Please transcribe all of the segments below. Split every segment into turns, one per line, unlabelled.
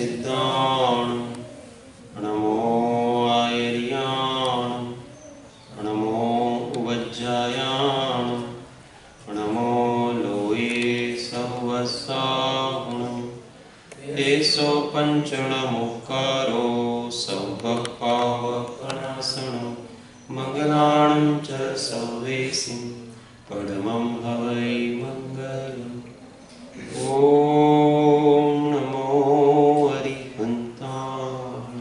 सिद्धाणं नमो आयर्याणं नमो उवज्जायाणं नमो लोये सहवसाहुणं एसो पञ्चणमुकारो सौभपावकणासनं मङ्गलाणं च सौवेसिं परमं हवै मङ्गलम् ओम नमो हरिहन्ताय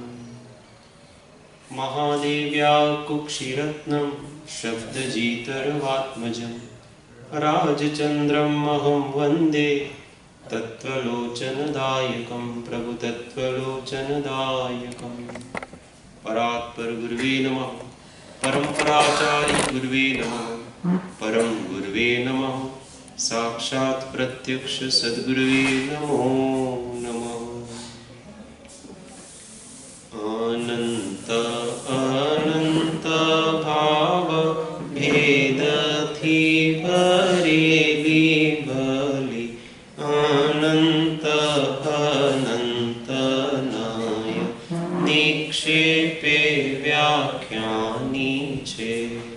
महादेव्या कुक्षिरत्नं शब्दजीतर्वात्मजं राजचन्द्रम् अहं वन्दे तत्त्वलोचनदायकं प्रभुतत्त्वलोचनदायकं परात्पर गुरुवे नमः परम्पराचार्य गुरुवे नमः परम गुरुवे नमः साक्षात् प्रत्यक्ष सद्गुरुवे नमो नमः अनंत अनंत भाव भेद थी भरेली भली अनंत अनंत नाय निक्षेपे व्याख्यानी छे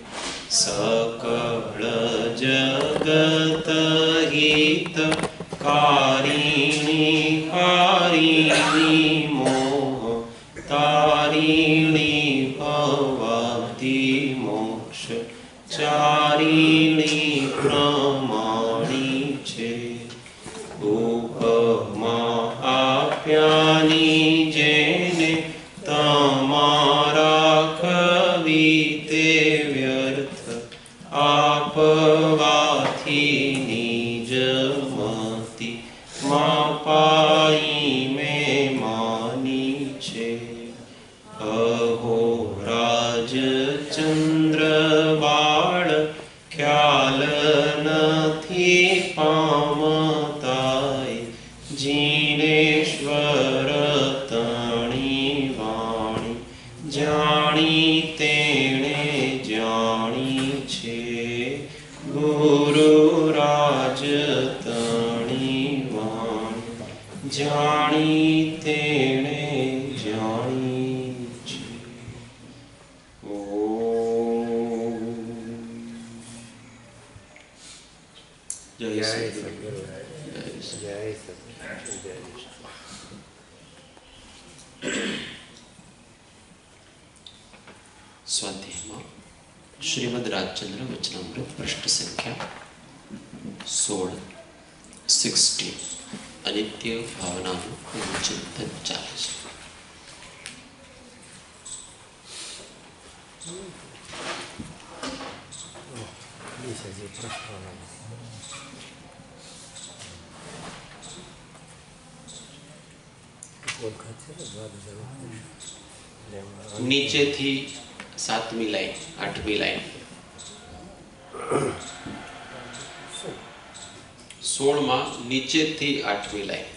सकळ जगत हित कारिणी हारिणी मोह तारिणी भवति मोक्ष चारिणी प्रमाणी छे उपमा आप्यानी जेने तमारा कविते व्यर्थ आपवाथी निज मति मापाई में मानी छे अहो राज चंद्र बाळ ख्याल नथी पामताय जीनेश्वर तणी वाणी जाणी तेणे जाणी छे गुरु राज तणी वाणी जाणी तेणे जाणी छे ओम जय सद्गुरु जय सद्गुरु स्वाध्याय श्रीमद् राजचंद्र वचनामृत पृष्ठ संख्या 16 अनित्य भावनाનું ચિંતન ચાલે છે. નીચેથી 7મી લાઈન 8મી લાઈન 16 નીચેથી 8મી લાઈન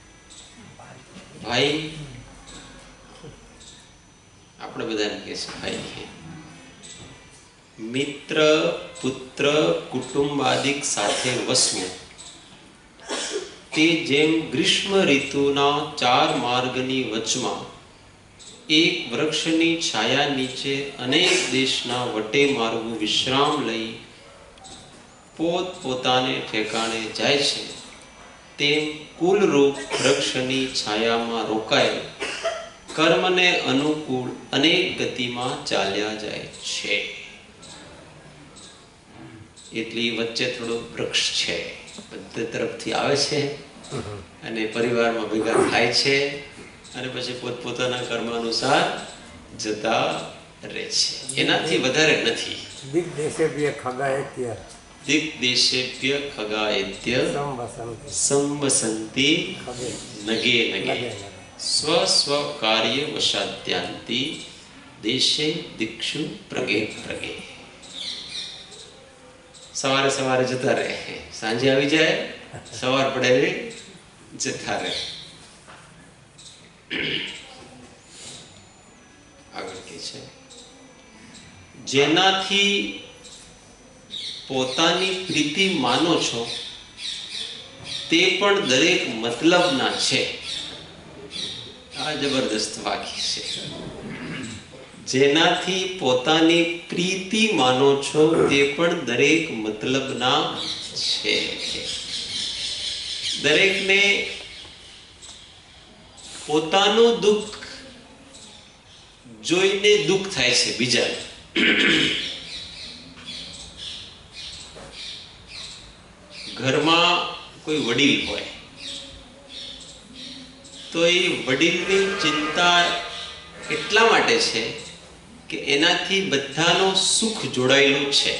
ભાઈ આપણે બધાને કહે છે ભાઈ મિત્ર પુત્ર કુટુંબાદિક સાથે વસવું તે જેમ ગ્રીષ્મ ઋતુના 4 માર્ગની વચમાં એક વૃક્ષની છાયા નીચે અનેક દેશના વટે માર્ગો વિશ્રામ લઈ પોત પોતાને ઠેકાણે જાય છે તેમ કુલરૂપ વૃક્ષની છાયામાં રોકાયેલ કર્મને અનુકૂળ અનેક ગતિમાં ચાલ્યા જાય છે. એટલી વચ્ચે થોડો વૃક્ષ છે, બધે તરફથી આવે છે અને પરિવારમાં ભેગા થાય છે અને પછી પોતપોતાના કર્મ અનુસાર જતા રહે છે. એનાથી વધારે નથી.
દિગ્દેશેભ્ય ખગાયત્ય
દિગ્દેશેભ્ય ખગાયત્ય સંવસંતિ નગે નગે સ્વ સ્વ કાર્ય વશાત્યાંતિ દેશે દિક્ષુ પ્રગે પ્રગે. સવારે સવારે જતા રહે, સાંજે આવી જાય, સવાર પડે જતા રહે. આગળ કે છે જેનાથી પોતાની પ્રીતિ માનો છો તે પણ દરેક મતલબના છે આ જબરદસ્ત વાક્ય છે. જેનાથી પોતાની પ્રીતિ માનો છો તે પણ દરેક મતલબના છે. દરેકને પોતાનું દુઃખ જોઈને દુઃખ થાય છે બીજાને. ઘરમાં કોઈ વડીલ હોય તો એ વડીલની ચિંતા એટલા માટે છે કે એનાથી બધાનો સુખ જોડાયેલું છે.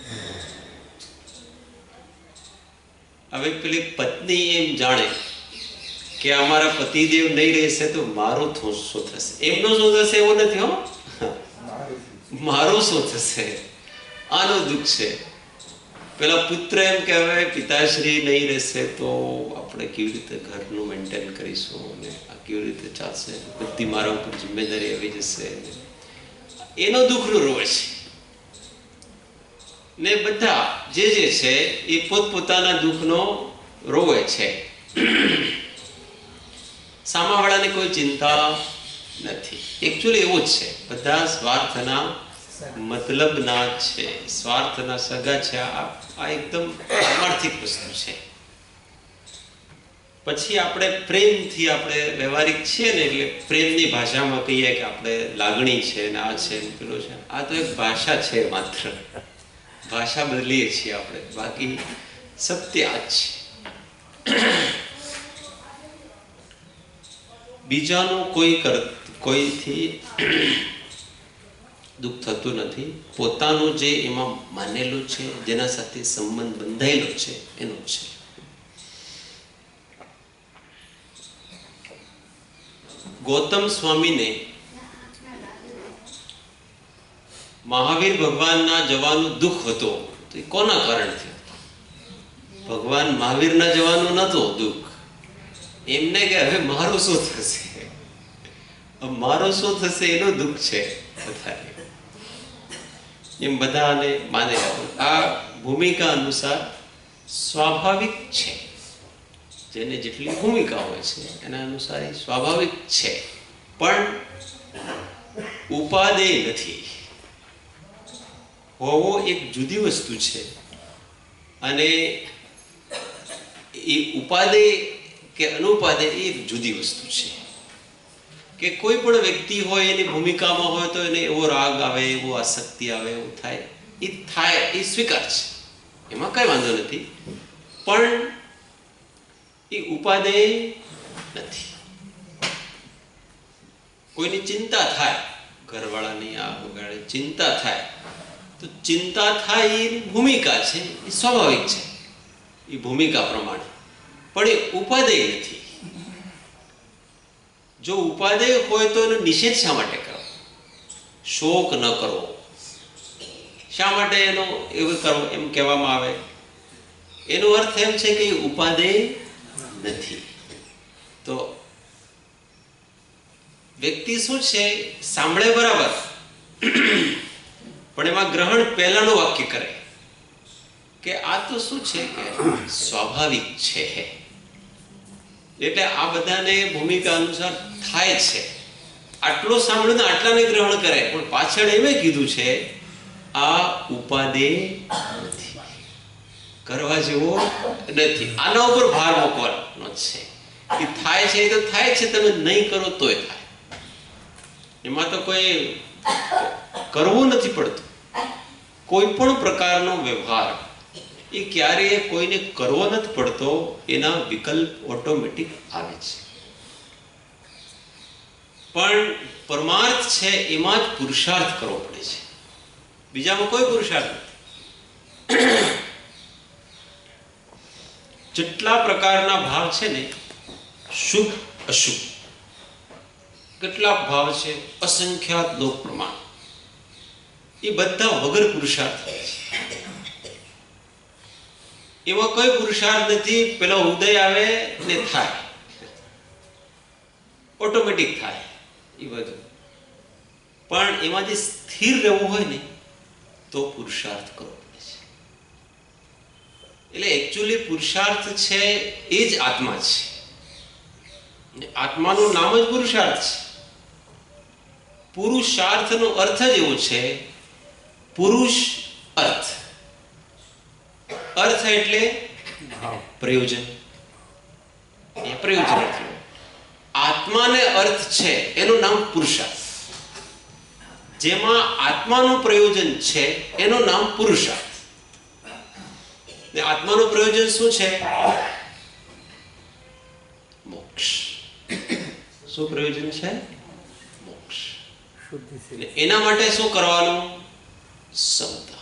હવે પેલી પત્ની એમ જાણે કે અમારા પતિદેવ નહીં રહેશે તો મારું શું થશે, એમનું શું થશે એવું નથી હો, મારું શું થશે, આનો દુઃખ છે. પેલા પુત્ર એમ કે હવે પિતાશ્રી નહીં રહેશે તો આપણે કેવી રીતે ઘરનું મેન્ટેન કરીશું અને આ કેવી રીતે ચાલશે, બધી મારા ઉપર જિમ્મેદારી આવી જશે, એનો દુઃખનો રોવે છે. ને બધા જે છે એ પોતપોતાના દુઃખનો રોવે છે. સામાવાળાને કોઈ ચિંતા નથી. એકચ્યુઅલી એવું જ છે, બધા સ્વાર્થના મતલબના છે, સ્વાર્થના સગા છે. આ એકદમ આર્થિક વસ્તુ છે. પછી આપણે પ્રેમથી આપણે વ્યવહારિક છીએ ને, એટલે પ્રેમની ભાષામાં કહીએ કે આપણે લાગણી છે ને આ છે ને પેલો છે. આ તો એક ભાષા છે, માત્ર ભાષા બદલીએ છીએ આપણે, બાકી સત્ય આ જ છે. બીજાનું કોઈથી દુઃખ થતું નથી. પોતાનું જે એમાં માનેલું છે, જેના સાથે સંબંધ બંધાયેલો છે, એનું છે. ગૌતમ સ્વામીને મહાવીર ભગવાનના જવાનું દુઃખ હતું, તો એ કોના કારણથી? ભગવાન મહાવીરના જવાનું નતું દુઃખ. એમને કે હવે મારું શું થશે, મારું શું થશે એનું દુઃખ છે બધાને. એમ બધાને માને. આ ભૂમિકા અનુસાર સ્વાભાવિક છે. જેને જેટલી ભૂમિકા હોય છે એના અનુસાર એ સ્વાભાવિક છે, પણ ઉપાદેય નથી. હોવો એક જુદી વસ્તુ છે અને એ ઉપાદેય કે અનુપાદેય એ એક જુદી વસ્તુ છે. કે કોઈ પણ વ્યક્તિ હોય એની ભૂમિકામાં હોય તો એને એવો રાગ આવે, એવો આસક્તિ આવે, એવું થાય, એ સ્વીકાર છે, એમાં કઈ વાંધો નથી. પણ એ ઉપાદેય નથી. કોઈની ચિંતા થાય, ઘરવાળાની આ વગાડે ચિંતા થાય, તો ચિંતા થાય એ ભૂમિકા છે, એ સ્વાભાવિક છે, એ ભૂમિકા પ્રમાણે. પણ એ ઉપાદેય નથી. જો ઉપાદેય હોય તો એનો નિષેધ શા માટે કરો? શોક ન કરવો, શા માટે એનો એવું કરવો એમ કહેવામાં આવે? એનો અર્થ એમ છે કે ઉપાદેય નથી. તો વ્યક્તિ શું છે, સાંભળે બરાબર, પણ એમાં ગ્રહણ પહેલાનું વાક્ય કરે કે આ તો શું છે કે સ્વાભાવિક છે. એટલે આ બધાને ભૂમિકા અનુસાર થાય છે. આટલો સાંભળીને આટલાને ગ્રહણ કરે, પણ પાછળ એમ કીધું છે આ ઉપાદેય નથી, કરવા જેવો નથી. આના ઉપર ભાર મૂકવાનો છે. એ થાય છે એ તો થાય છે, તમે નહીં કરો તોય થાય. એમાં તો કોઈ કરવું નથી પડતું. કોઈ પણ પ્રકારનો વ્યવહાર એ ક્યારેય કોઈને કરવો નથી પડતો, એના વિકલ્પ ઓટોમેટિક આવે છે. પણ પરમાર્થ છે એમાં જ પુરુષાર્થ કરવો પડે છે, બીજામાં કોઈ પુરુષાર્થ નથી. જેટલા પ્રકારના ભાવ છે ને, શુભ અશુભ, કેટલા ભાવ છે, અસંખ્યાત લોક પ્રમાણ, એ બધા વગર પુરુષાર્થ થાય છે. એમાં કોઈ પુરુષાર્થ નથી. પેલો ઉદય આવે ને થાય, ઓટોમેટિક થાય એ બધું. પણ એમાં જે સ્થિર રહેવું હોય ને તો પુરુષાર્થ કરવો પડે છે. એટલે એકચ્યુઅલી પુરુષાર્થ છે એ જ આત્મા છે. આત્માનું નામ જ પુરુષાર્થ છે. પુરુષાર્થનો અર્થ જ એવો છે, પુરુષ અર્થ. અર્થ એટલે પ્રયોજન. પ્રયોજન એટલે આત્માને અર્થ છે એનું નામ પુરુષાર્થ. જેમાં આત્માનું પ્રયોજન છે એનું નામ પુરુષાર્થ. આત્માનું પ્રયોજન શું છે? મોક્ષ. શું પ્રયોજન છે? મોક્ષ. એના માટે શું કરવાનું? સમતા.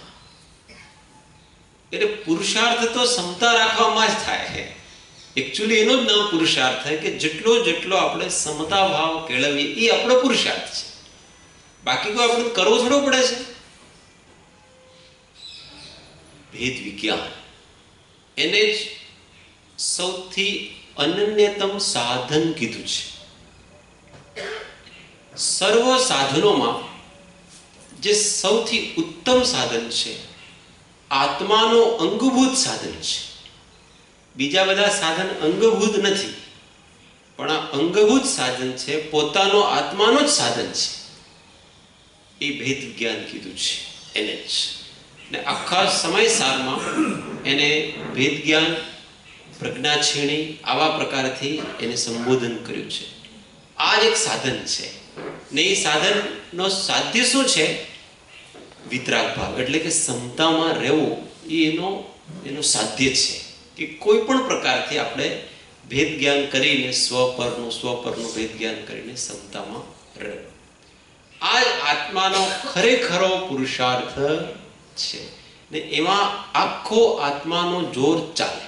એટલે પુરુષાર્થ તો સમતા રાખવામાં જ થાય છે. એકચ્યુઅલી એનું જ નામ પુરુષાર્થ છે કે જેટલો આપણે સમતા ભાવ કેળવીએ એ આપણો પુરુષાર્થ છે. બાકી કોઈ આપણે કરવો થોડો પડે છે. ભેદ વિજ્ઞાન એને જ સૌથી અનન્યતમ સાધન કીધું છે. સર્વ સાધનોમાં જે સૌથી ઉત્તમ સાધન છે, આત્માનો અંગભૂત સાધન છે. બીજા બધા સાધન અંગભૂત નથી, પણ આ અંગભૂત સાધન છે, પોતાનો આત્માનો જ સાધન છે. એ ભેદ વિજ્ઞાન કીધું છે એને જ. ને આખા સમયસારમાં એને ભેદ જ્ઞાન, પ્રજ્ઞાક્ષેણી આવા પ્રકારથી એને સંબોધન કર્યું છે. આ જ એક સાધન છે. ને એ સાધનનો સાધ્ય શું છે? વિતરાગ ભાવ, એટલે કે સમતામાં રહેવું. એ એનો સાધ્ય છે કે કોઈ પણ પ્રકારથી આપણે ભેદ જ્ઞાન કરીને સ્વપરનું ભેદ જ્ઞાન કરીને સમતામાં રહેવું. આ જ આત્માનો ખરેખરો પુરુષાર્થ છે. ને એમાં આખો આત્માનો જોર ચાલે,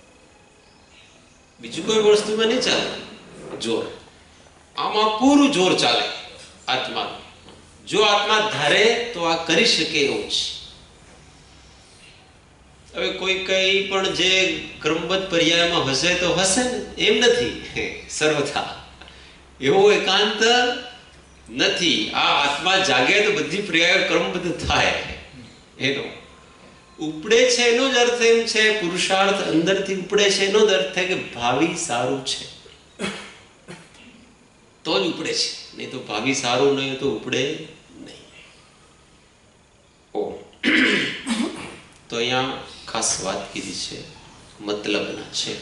બીજું કોઈ વસ્તુમાં નહીં ચાલે. જોર આમાં પૂરું જોર ચાલે આત્માનું. જો આત્મા ધારે તો આ કરી શકે એવું છે. હવે કોઈ કઈ પણ જે ક્રમબદ્ધ પર્યાયમાં હશે તો હશે ને, એમ નથી સર્વથા એવો એકાંત નથી. આ આત્મા જાગે તો બધી પર્યાયો ક્રમબદ્ધ થાય. એનો ઉપડે છે એનો જ અર્થ એમ છે, પુરુષાર્થ અંદરથી ઉપડે છે એનો જ અર્થ થાય કે ભાવિ સારું છે તો જ ઉપડે છે. નહીં તો ભાવિ સારું નહીં તો ઉપડે નહીં. તો અહીંયા ખાસ વાત કીધી છે મતલબના છે.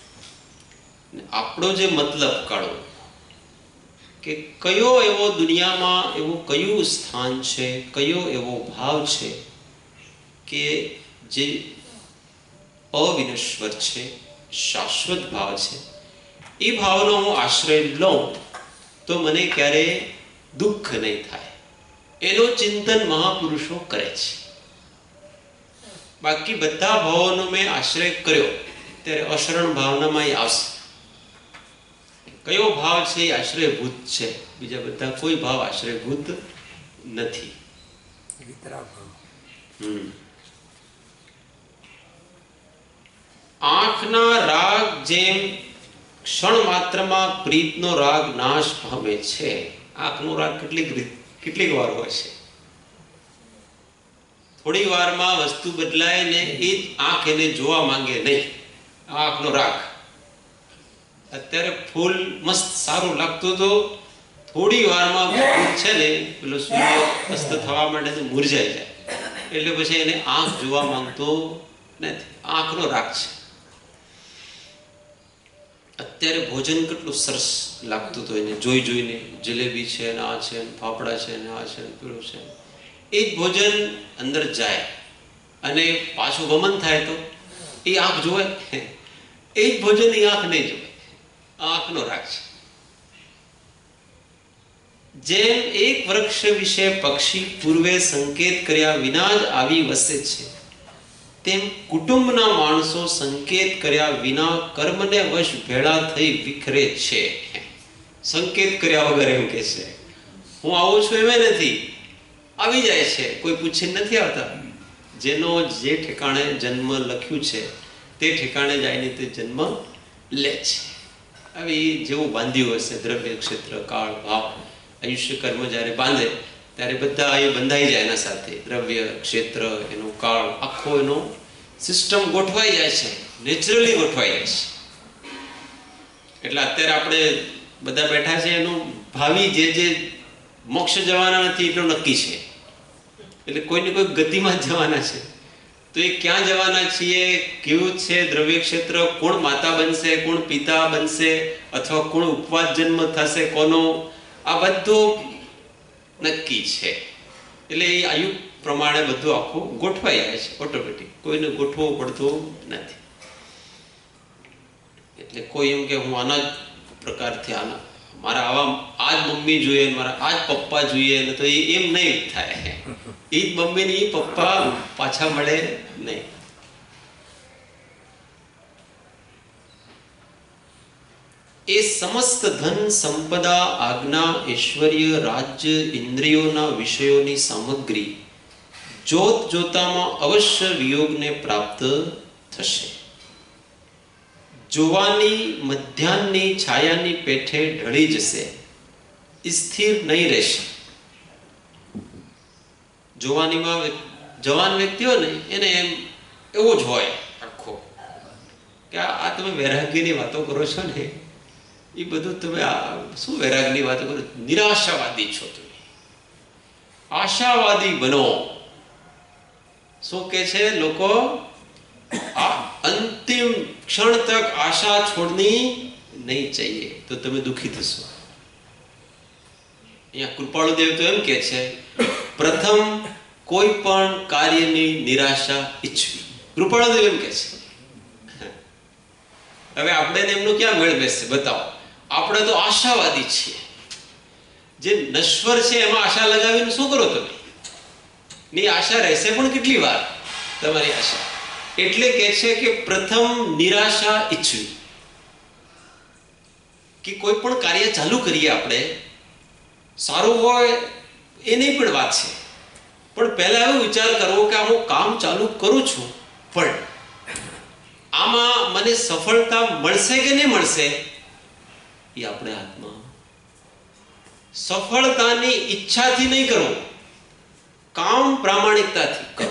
આપણો જે મતલબ કાઢો કે કયો એવો દુનિયામાં એવું કયું સ્થાન છે, કયો એવો ભાવ છે કે જે અવિનશ્વર છે, શાશ્વત ભાવ છે. એ ભાવનો હું આશ્રય લઉં તો મને ક્યારેય દુઃખ નહીં થાય. એનું ચિંતન મહાપુરુષો કરે છે. બાકી બધા ભાવોનો મેં આશ્રય કર્યો ત્યારે અશરણ ભાવનામાં એ આવશે. કયો ભાવ છે એ આશ્રયભૂત છે, બીજા બધા કોઈ ભાવ આશ્રયભૂત નથી. આંખના રાગ જેમ ક્ષણ માત્રમાં પ્રીતનો રાગ નાશ પામે છે. આંખનો રાગ કેટલીક વાર હોય છે. થોડી વારમાં વસ્તુ બદલાય ને એ જ આંખ એને જોવા માંગે નહીં. આંખનો રાગ. અત્યારે ફૂલ મસ્ત સારું લાગતું તો થોડી વારમાં છે ને પેલો સૂર્ય અસ્ત થવા માટે તો મુરઝાઈ જાય. એટલે પછી એને આંખ જોવા માંગતો નથી. આંખનો રાગ છે. અત્યારે ભોજન કેટલું સરસ લાગતું હતું એને જોઈને, જલેબી છે ને આ છે ને ફાફડા છે ને આ છે ને પેલું છે. એ જ ભોજન અંદર જાય અને પાછું વમન થાય તો એ આંખ જોવે. એ જ ભોજન એ આંખ નહીં જોવે. આંખનો રાગ છે. જેમ એક વૃક્ષ વિશે પક્ષી પૂર્વે સંકેત કર્યા વિના જ આવી વસે છે, તેમ કુટુંબના માણસો સંકેત કર્યા વિના કર્મને વશ ભેળા થઈ વિખરે છે. સંકેત કર્યા વગર એમ કે છે હું આવું છું એમ નથી, આવી જાય છે. કોઈ પૂછીને નથી આવતા. જેનો જે ઠેકાણે જન્મ લખ્યું છે તે ઠેકાણે જઈને તે જન્મ લે છે. હવે જેવું બાંધ્યું હશે દ્રવ્ય, ક્ષેત્ર, કાળ, ભાવ, આયુષ્ય, કર્મ જ્યારે બાંધે ત્યારે બધા એ બંધાઈ જાય એના સાથે. દ્રવ્ય, ક્ષેત્ર, એનો કાળ, આખો એનો સિસ્ટમ ગોઠવાઈ જાય છે, નેચરલી ગોઠવાઈ જાય છે. એટલે અત્યારે આપણે બધા બેઠા છે એનું ભાવિ જે મોક્ષ જવાના નથી એટલું નક્કી છે. એટલે કોઈને કોઈ ગતિમાં જ જવાના છે. તો એ ક્યાં જવાના છીએ, કેવું છે દ્રવ્ય ક્ષેત્ર, કોણ માતા બનશે, કોણ પિતા બનશે, અથવા કોણ ઉપવાસ જન્મ થશે કોનો, આ બધું નક્કી છે. એટલે એ આયુ પ્રમાણે બધું આખું ગોઠવાઈ જાય છે ઓટોમેટિક, કોઈને ગોઠવવું પડતું નથી. એટલે કોઈ એમ કે હું આના જ પ્રકારથી આના મારા આવા આ જ મમ્મી જોઈએ, મારા આ જ પપ્પા જોઈએ, તો એ એમ નહીં થાય. એ જ મમ્મી ને એ પપ્પા પાછા મળે નહીં. એ સમસ્ત ધન સંપદા, આજ્ઞા, ઐશ્વર્ય, રાજ્ય, ઇન્દ્રિયોના વિષયોની સામગ્રી જોત જોતામાં અવશ્ય વિયોગને પ્રાપ્ત થશે. જોવાની મધ્યાહની છાયાની પેઠે ઢળી જશે, સ્થિર નહીં રહેશે. જોવાનીમાં જવાન વ્યક્તિઓ ને એને એમ એવો જ હોય આખો કે આ તમે વૈરાગ્યની વાતો કરો છો ને, એ બધું તમે આ શું વૈરાગ્યની વાતો કરો, નિરાશાવાદી છો તમે, આશાવાદી બનો. શું કે છે લોકો, આ અંતિમ ક્ષણ તક આશા છોડની નહીં चाहिए, તો તમે દુખી થશો. અહીંયા કૃપાળુદેવ તો એમ કે છે, પ્રથમ કોઈ પણ કાર્યની નિરાશા ઈચ્છવી. કૃપાળુદેવ એમ કે છે. હવે આપણે એમનું ક્યાં મેળ બેસશે બતાવો. આપણે તો આશાવાદી છીએ. જે નશ્વર છે એમાં આશા લગાવીને શું કરો તમે? ની આશા રહેશે પણ કેટલી વાર તમારી આશા. એટલે કે છે કે પ્રથમ નિરાશા ઈચ્છવી. કે કોઈ પણ કાર્ય ચાલુ કરીએ આપણે, સારું હોય એની પણ વાત છે, પણ પહેલા એવો વિચાર કરવો કે હું કામ ચાલુ કરું છું, પણ આમાં મને સફળતા મળશે કે નહીં મળશે એ આપણે હાથમાં. સફળતાની ઈચ્છાથી નહીં કરો, કામ પ્રામાણિકતાથી કરો.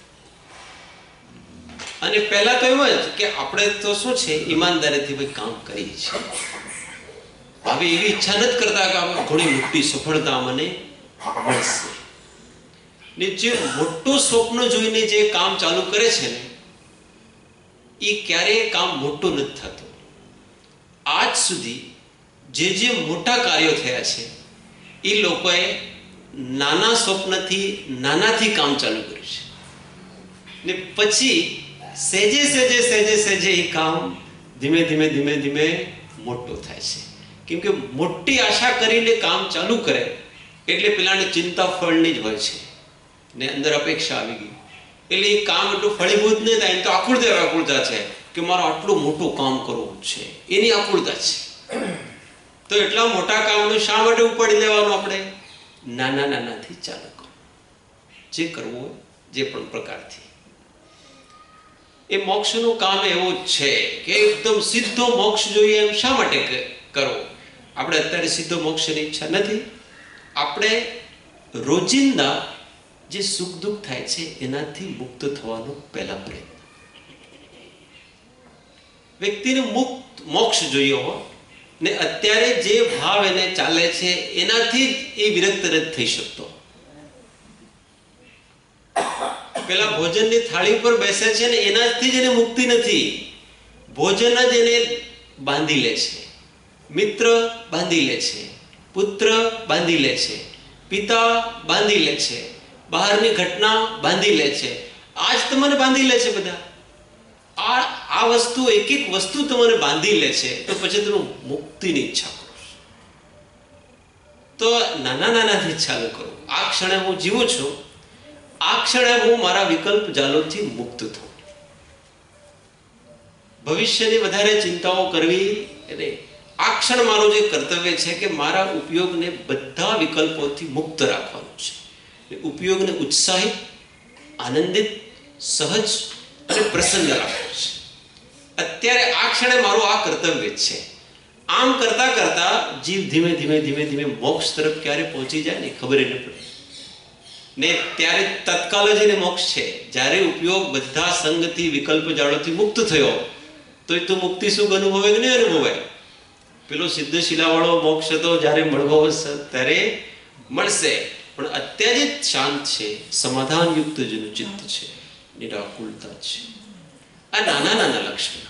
અને પહેલા તો એમ જ કે આપણે તો શું છે, ઈમાનદારીથી ભાઈ કામ કરીએ છીએ. હવે એવી ઈચ્છા નથી કરતા કે ઘણી મોટી સફળતા મને મળશે. ને જે મોટું સ્વપ્ન જોઈને જે કામ ચાલુ કરે છે ને, એ ક્યારેય કામ મોટું નથી થતું. આજ સુધી જે મોટા કાર્યો થયા છે એ લોકોએ નાના સ્વપ્નથી, નાનાથી કામ ચાલુ કર્યું છે, ને પછી સહેજે સહેજે સહેજે સહેજે એ કામ ધીમે ધીમે ધીમે ધીમે મોટું થાય છે. કેમ કે મોટી આશા કરીને કામ ચાલુ કરે એટલે પેલાને ચિંતા ફળની જ હોય છે, ને અંદર અપેક્ષા આવી ગઈ એટલે એ કામ એટલું ફળીભૂત નહીં થાય. તો આકુળતા છે કે મારે આટલું મોટું કામ કરવું છે, એની આકુળતા છે. તો એટલા મોટા કામનું શા માટે ઉપાડી લેવાનું? આપણે નાના નાનાથી ચાલુ કરો, જે કરવું જે પણ પ્રકારથી. એ મોક્ષનું કામ એવું જ છે કે એકદમ સીધો મોક્ષ જોઈએ એમ શા માટે કરવો? આપણે અત્યારે સીધો મોક્ષની ઈચ્છા નથી. આપણે રોજિંદા જે સુખ દુઃખ થાય છે એનાથી મુક્ત થવાનો પહેલા પ્રયત્ન. વ્યક્તિને મુક્ત મોક્ષ જોઈએ હોય ને અત્યારે જે ભાવ એને ચાલે છે એનાથી જ એ વિરક્ત નથી થઈ શકતો. પેલા ભોજનની થાળી ઉપર બેસે છે ને એનાથી જ એને મુક્તિ નથી. ભોજન જ એને બાંધી લે છે, મિત્ર બાંધી લે છે, પુત્ર બાંધી લે છે, પિતા બાંધી લે છે, બહારની ઘટના બાંધી લે છે. આજ તમને બાંધી લે છે બધા. આ વસ્તુ, એક એક વસ્તુ તમને બાંધી લે છે, તો પછી તમે મુક્તિની ઈચ્છા કરો. તો નાના નાનાથી ચાલુ કરો. આ ક્ષણે હું જીવું છું, આ ક્ષણે હું મારા વિકલ્પ જાલોથી મુક્ત થઉં. ભવિષ્યની વધારે ચિંતાઓ કરવી એટલે આ ક્ષણ મારું જે કર્તવ્ય છે કે મારા ઉપયોગને બધા વિકલ્પોથી મુક્ત રાખવાનું છે. ઉપયોગને ઉત્સાહિત, આનંદિત, સહજ અને પ્રસન્ન રાખવું છે. અત્યારે આ ક્ષણે મારું આ કર્તવ્ય છે. આમ કરતા કરતા જીવ ધીમે ધીમે ધીમે ધીમે મોક્ષ તરફ ક્યારે પહોંચી જાય ને ખબર ન પડે ને. ત્યારે તત્કાલ જ એને મોક્ષ છે. જ્યારે ઉપયોગ બધા સંગથી, વિકલ્પ જાળોથી મુક્ત થયો તો એ તો મુક્તિ સુખ અનુભવે કે નહીં અનુભવાય? પેલો સિદ્ધશિલા વાળો મોક્ષ તો જ્યારે મળવો હશે ત્યારે મળશે, પણ અત્યારે જ શાંત છે, સમાધાન યુક્ત જેનું ચિત્ત છે, નિરાકુલતા છે. આ નાના નાના લક્ષણ.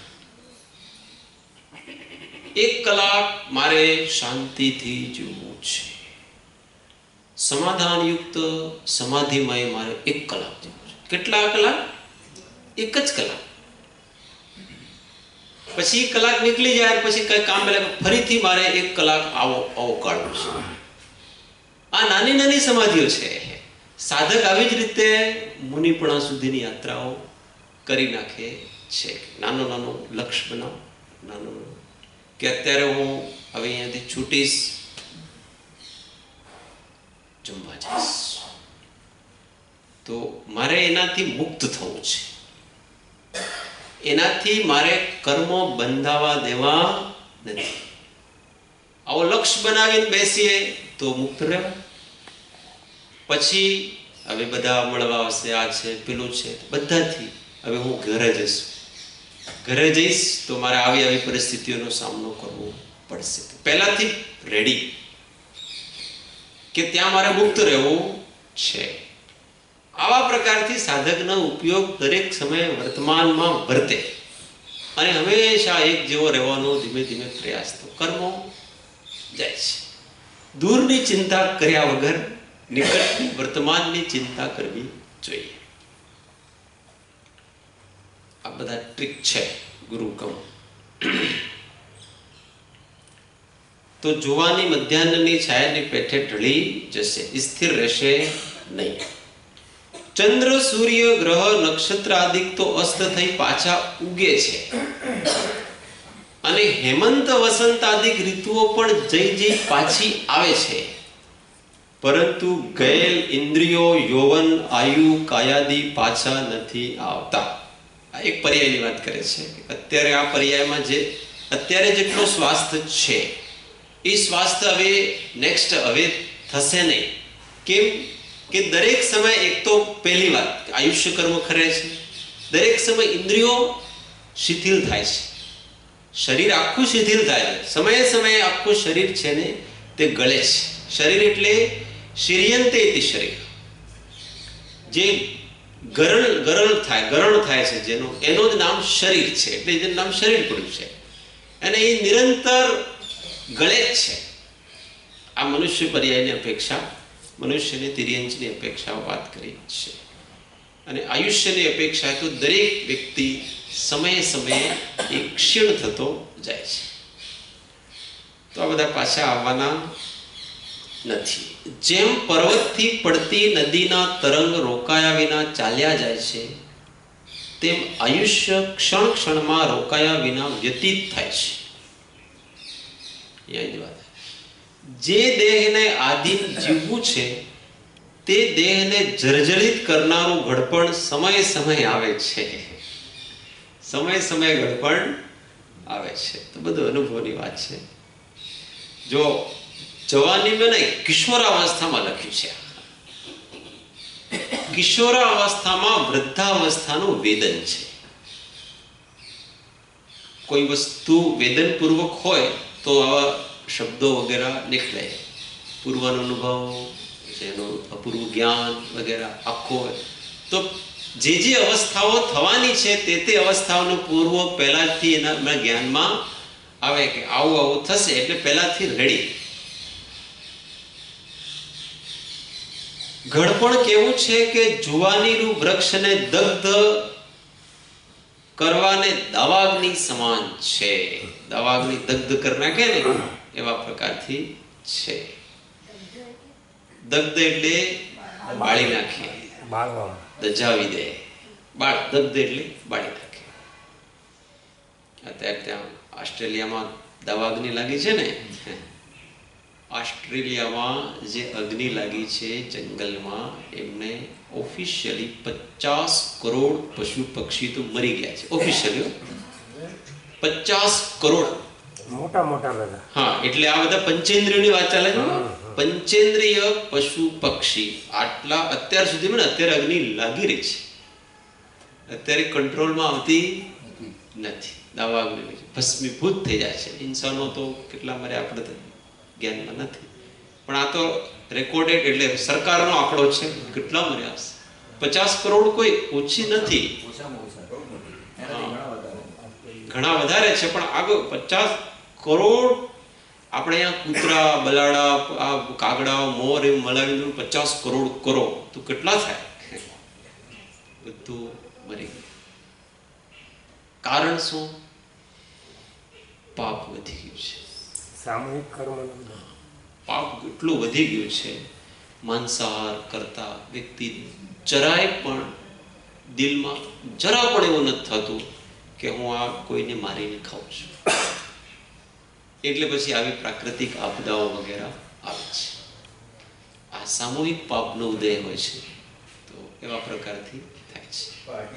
1 કલાક મારે શાંતિથી જીવવું છે, સમાધાન યુક્ત સમાધિમય મારે 1 કલાક જીવવું છે. કેટલા કલાક? 1 જ કલાક. પછી કલાક નીકળી જાય, પછી કઈ કામ લાગે, ફરીથી મારે 1 કલાક આવો કાઢવો છે. આ નાની નાની સમાધિઓ છે. સાધક આવી જ રીતે મુનિપણા સુધીની યાત્રાઓ કરી નાખે છે. નાનું નાનું લક્ષ્ય બનાવો, નાનું કે અત્યારે હું હવે અહીંયાથી છૂટીશ, જમવા જઈશ, તો મારે એનાથી મુક્ત થવું છે. એનાથી મારે કર્મો બંધાવા દેવા નથી. આવો લક્ષ્ય બનાવીને બેસીએ તો મુક્ત રહેવા. પછી હવે બધા મળવા આવશે, આ છે પેલું છે, બધાથી હવે હું ઘરે જઈશ. ઘરે જઈશ તો મારે આવી આવી પરિસ્થિતિઓનો સામનો કરવો પડશે. પહેલાથી રેડી કે ત્યાં મારે મુક્ત રહેવું છે. આવા પ્રકારથી સાધકનો ઉપયોગ દરેક સમયે વર્તમાનમાં વર્તે અને હંમેશા એક જેવો રહેવાનો ધીમે ધીમે પ્રયાસ તો કર્મો જાય છે. દૂરની ચિંતા કર્યા વગર નિકટની વર્તમાનની ચિંતા કરવી જોઈએ. આ બધા ટ્રીક છે ગુરુકમ. તો જોવાની મધ્યાહ્નની છાયાની પેઠે ઢળી જશે, સ્થિર રહેશે નહીં. ચંદ્ર, સૂર્ય, ગ્રહ, નક્ષત્ર આદિ તો અસ્ત થઈ પાછા ઉગે છે અને હેમંત, વસંત આદિ ઋતુઓ પણ જઈ જઈ પાછી આવે છે, પરંતુ ગયેલ ઇન્દ્રિયો, યૌવન, આયુ, કાયાદિ પાછા નથી આવતા. આ એક પર્યાયની વાત કરે છે. અત્યારે આ પર્યાયમાં જે અત્યારે જેટલો સ્વાસ્થ્ય છે એ સ્વાસ્થ્ય હવે નેક્સ્ટ હવે થશે નહીં. કેમ કે દરેક સમય એક તો પહેલી વાત આયુષ્ય કર્મ ખરે છે, દરેક સમય ઇન્દ્રિયો શિથિલ થાય છે, શરીર આખું શિથિલ થાય છે. સમયે સમયે આખું શરીર છે ને તે ગળે છે. શરીર એટલે શિર્યંતે ઇતિ શરીર, જે ગરણ થાય છે, જેનું એનું જ નામ શરીર છે, એટલે જેનું નામ શરીર પડ્યું છે અને એ નિરંતર ગળે જ છે. આ મનુષ્ય પર્યાયની અપેક્ષા, મનુષ્યની તિર્યંચની અપેક્ષા વાત કરી છે. અને આયુષ્યની અપેક્ષા તો દરેક વ્યક્તિ સમયે સમયે એ ક્ષીણ થતો જાય છે. તો આ બધા પાછા આવવાના નથી. જેમ પર્વતથી પડતી નદીના તરંગ રોકાયા વિના ચાલ્યા જાય છે, તેમ આયુષ્ય ક્ષણ ક્ષણમાં રોકાયા વિના વ્યતીત થાય છે. જે દેહને આધીન જીવવું છે તે દેહને જર્જરિત કરનારું ઘડપણ સમય સમય આવે છે. સમય સમય ઘડપણ આવે છે. તો બધું અનુભવની વાત છે. જો જવાનીમાં નહીં, કિશોરાવસ્થામાં લખ્યું છે. કિશોરાવસ્થામાં વૃદ્ધાવસ્થાનું વેદન છે. કોઈ વસ્તુ વેદનપૂર્વક હોય તો આવા શબ્દો વગેરે નીકળે. પૂર્વનો અનુભવ, એનું અપૂર્વ જ્ઞાન વગેરે આખો હોય તો જે અવસ્થાઓ થવાની છે તે અવસ્થાઓનું પૂર્વ પહેલાથી એના જ્ઞાનમાં આવે કે આવું આવું થશે, એટલે પહેલાથી રેડી. ઘડપણ કેવું છે કે જુવાનીનું વૃક્ષને દગ્ધ કરવાને દાવાગ્નિ સમાન છે. દાવાગ્નિ દગ્ધ કરી નાખે ને એવા પ્રકારથી છે. દગ્ધ એટલે બાળી નાખે, દજાવી દે. દગ્ધ એટલે બાળી નાખે. અત્યારે ત્યાં ઓસ્ટ્રેલિયામાં દાવાગ્નિ લાગી છે ને, ઓસ્ટ્રેલિયામાં જે અગ્નિ લાગી છે જંગલમાં, એમને ઓફિશિયલી 50 કરોડ પશુ પક્ષી તો મરી ગયા છે. ઓફિશિયલી 50 કરોડ
મોટા મોટા બધા.
હા, એટલે આ બધા પંચેન્દ્રિયોની વાત ચાલે છે. પંચેન્દ્રિય પશુ પક્ષી આટલા અત્યાર સુધીમાં અત્યારે અગ્નિ લાગી રહી છે. અત્યારે કંટ્રોલમાં આવતી નથી, દાવાગ્નિ ભસ્મીભૂત થઈ જાય છે. ઇન્સાનો તો કેટલા મરે આપણે તો જ્ઞાનમાં નથી, પણ આ તો રેકોર્ડેડ એટલે સરકારનો આંકડો છે. કેટલા મર્યા હશે? 50 કરોડ કોઈ ઓછી નથી, ઘણા વધારે છે, પણ આગળ 50 કરોડ આપણે અહીંયા કૂતરા, બલાડા, આ કાગડા, મોર એમ મળાવી 50 કરોડ કરો તો કેટલા થાય? બધું મરી ગયું. કારણ શું? પાપ વધી ગયું છે.
સામૂહિક કર્મ
પાપ એટલું વધી ગયું છે, માંસાહાર કરતા વ્યક્તિ જરાય પણ દિલમાં જરા પણ એવું નથી થતું કે હું આ કોઈને મારીને ખાઉં છું. એટલે પછી આવી પ્રાકૃતિક આપદાઓ વગેરે આવે છે. આ સામૂહિક પાપનો ઉદય હોય છે, તો એવા પ્રકારથી થાય છે.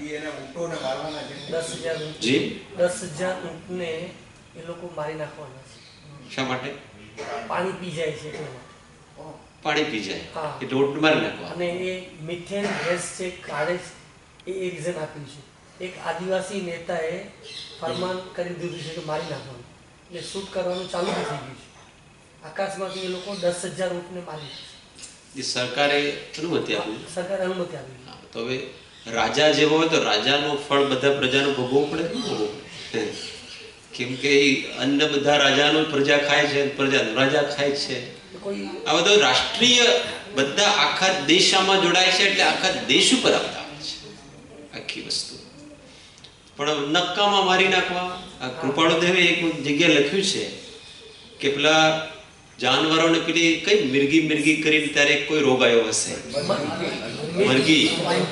જી
10,000 ઊંટને એ લોકો મારી નાખવાના છે.
શા માટે?
પાણી પી જાય છે એટલે.
પાણી પી જાય
હા.
એટલે ઊંટ મારી નાખવા.
અને એ મિથેન ગેસ જે કાઢે છે એ રીઝન આપ્યું છે. એક આદિવાસી નેતાએ ફરમાન કરી દીધું છે કે મારી નાખવાનું, એટલે શૂટ કરવાનું ચાલુ થઈ ગયું છે. આકાશમાંથી એ લોકો 10,000 ઊંટને મારી નાખે.
એ સરકારે અનુમતિ આપી.
સરકારે અનુમતિ આપી.
હા, તો હવે રાજા જેવો હોય તો રાજાનું ફળ બધા પ્રજાનું ભોગવવું પડે કે ન ભોગવવું પડે? કેમ કે એ અન્ન બધા રાજાનું પ્રજા ખાય છે, પ્રજાનું રાજા ખાય છે.
કોઈ
આ બધું રાષ્ટ્રીય બધા આખા દેશમાં જોડાય છે, એટલે આખા દેશ ઉપર આપતા આવે છે આખી વસ્તુ. પણ નક્કામાં મારી નાખવા. આ કૃપાળુદેવે એક જગ્યાએ લખ્યું છે કે પેલા જાનવરોને પેલી કઈ મિરગી મિરગી કરીને ત્યારે કોઈ રોગ આવ્યો હશે, મરઘી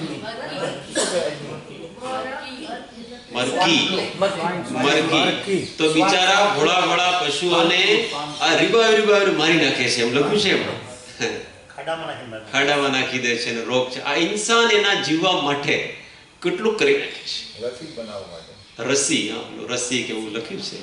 મરઘી, તો બિચારા ભોળા ભોળા પશુઓને આ રીબાવ મારી નાખે છે, એમ લખ્યું છે. એમાં ખાડામાં નાખી દે છે, રોગ છે. આ ઇન્સાન એના જીવવા માટે કેટલું કરી નાખે છે. રસી, રસી કેવું લખ્યું છે.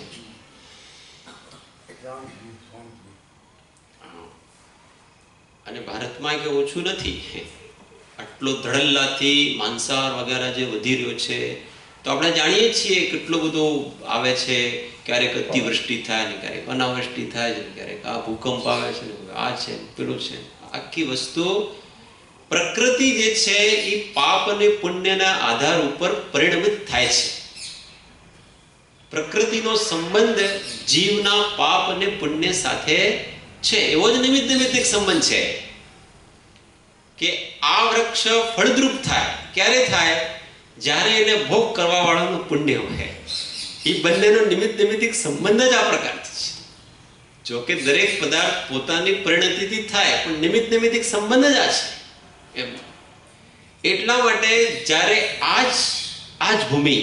અને ભારતમાં કે ઓછું નથી. આટલો ધડલ્લાથી માંસાહાર વગેરે જે વધી રહ્યો છે, તો આપણે જાણીએ છીએ કેટલું બધું આવે છે. ક્યારેક અતિવૃષ્ટિ થાય ને ક્યારેક અનાવૃષ્ટિ થાય છે, ક્યારેક આ ભૂકંપ આવે છે, આ છે પેલું છે. આખી વસ્તુ પ્રકૃતિ જે છે એ પાપ અને પુણ્યના આધાર ઉપર પરિણમિત થાય છે. પ્રકૃતિનો સંબંધ જીવના પાપ અને પુણ્ય સાથે છે. એવો જ નિમિત્તિક સંબંધ છે કે આ વૃક્ષ ફળદ્રુપ થાય ક્યારે થાય? જ્યારે એને ભોગ કરવા વાળાનું પુણ્ય હોય. એ બંનેનો નિમિત્તિક સંબંધ જ આ પ્રકારથી છે. જો કે દરેક પદાર્થ પોતાની પરિણતિથી થાય, પણ નિમિત્તિક સંબંધ જ આ છે એમ. એટલા માટે જ્યારે આ જ ભૂમિ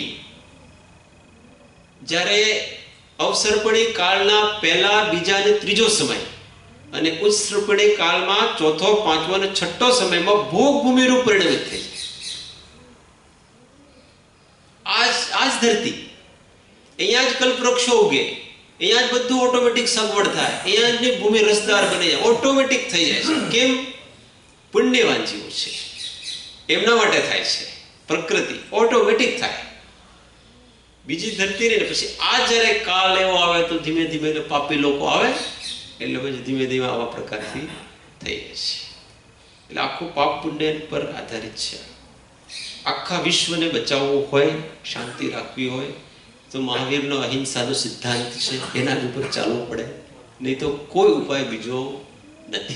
જ્યારે અવસર્પણી કાળના પહેલા, બીજા અને ત્રીજો સમય અને ઉત્સર્પણી કાળમાં ચોથો, પાંચમો અને છઠ્ઠો સમયમાં ભોગ ભૂમિરૂપ પરિણમિત થઈ જાય. આ જ ધરતી, અહીંયા જ કલ્પવૃક્ષો ઉગે, અહીંયા જ બધું ઓટોમેટિક સગવડ થાય, અહીંયા જ ભૂમિ રસદાર બની જાય, ઓટોમેટિક થઈ જાય છે. કેમ? પુણ્યવાન જીવો છે એમના માટે થાય છે. પ્રકૃતિ ઓટોમેટિક થાય. બીજી ધરતી ને પછી આ જ્યારે કાળ એવો આવે તો ધીમે ધીમે પાપી લોકો આવે, એટલે પછી ધીમે ધીમે આવા પ્રકારથી થઈ જાય છે. એટલે આખું પાપ પુણ્ય પર આધારિત છે. આખા વિશ્વને બચાવવું હોય, શાંતિ રાખવી હોય, તો મહાવીરનો અહિંસાનો સિદ્ધાંત છે, એના ઉપર ચાલવું પડે. નહીં તો કોઈ ઉપાય બીજો નથી.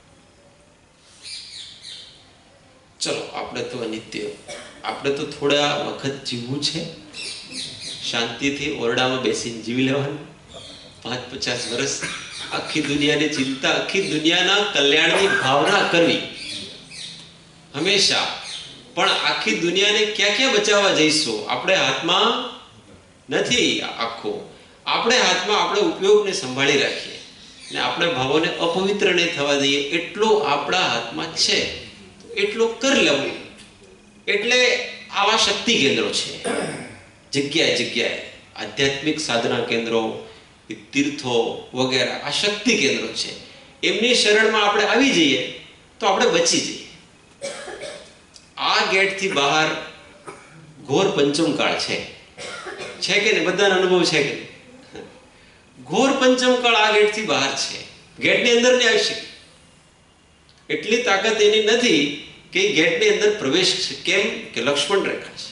ચલો, આપણે તો અનિત્ય, આપણે તો થોડા વખત જીવવું છે. શાંતિથી ઓરડામાં બેસીને જીવી લેવાનું 5-50 વર્ષ. આખી દુનિયાની ચિંતા, આખી દુનિયાના કલ્યાણની ભાવના કરવી હંમેશા. પણ આખી દુનિયાને ક્યાં ક્યાં બચાવવા જઈશું? આપણે હાથમાં નથી આખો. આપણે હાથમાં આપણે ઉપયોગને સંભાળી રાખીએ ને આપણે ભાવોને અપવિત્ર નહીં થવા દઈએ, એટલો આપણા હાથમાં છે, એટલો કરી લેવું. એટલે આવા શક્તિ કેન્દ્રો છે જગ્યાએ જગ્યાએ, આધ્યાત્મિક સાધના કેન્દ્રો, તીર્થો વગેરે, આ શક્તિ કેન્દ્રો છે. એમની શરણમાં આપણે આવી જઈએ તો આપણે બચી જઈએ. આ ગેટથી બહાર ઘોર પંચમ કાળ છે. છે કે નહીં? બધાનો અનુભવ છે કે નહીં? ઘોર પંચમકાળ આ ગેટથી બહાર છે, ગેટની અંદર નહીં આવી શકે. એટલી તાકાત એની નથી કે ગેટની અંદર પ્રવેશ છે. કેમ કે લક્ષ્મણ રેખા છે,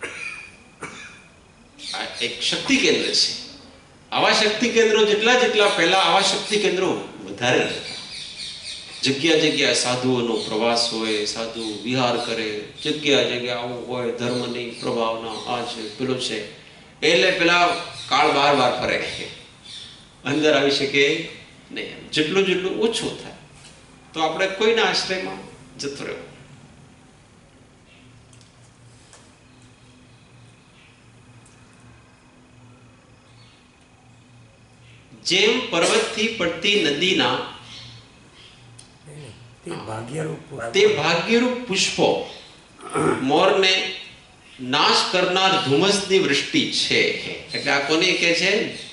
આ એક શક્તિ કેન્દ્ર છે. આવા શક્તિ કેન્દ્રો જેટલા પહેલા આવા શક્તિ કેન્દ્રો વધારે હતા. જગ્યા જગ્યા સાધુઓનો પ્રવાસ હોય, સાધુ વિહાર કરે, જગ્યા આવું હોય, ધર્મની પ્રભાવના આ છે પેલો છે, એટલે પેલા કાળ બાર ફરે, અંદર આવી શકે નહીં. જેટલું ઓછું થાય તો આપણે કોઈના આશ્રયમાં જતો રહેવો. જેમ પર્વતથી પડતી નદીના તે ભાગ્યરૂપ પુષ્પો મોરને નાશ કરનાર ધુમ્મસની વૃષ્ટિ છે. એટલે આ કોને કે છે?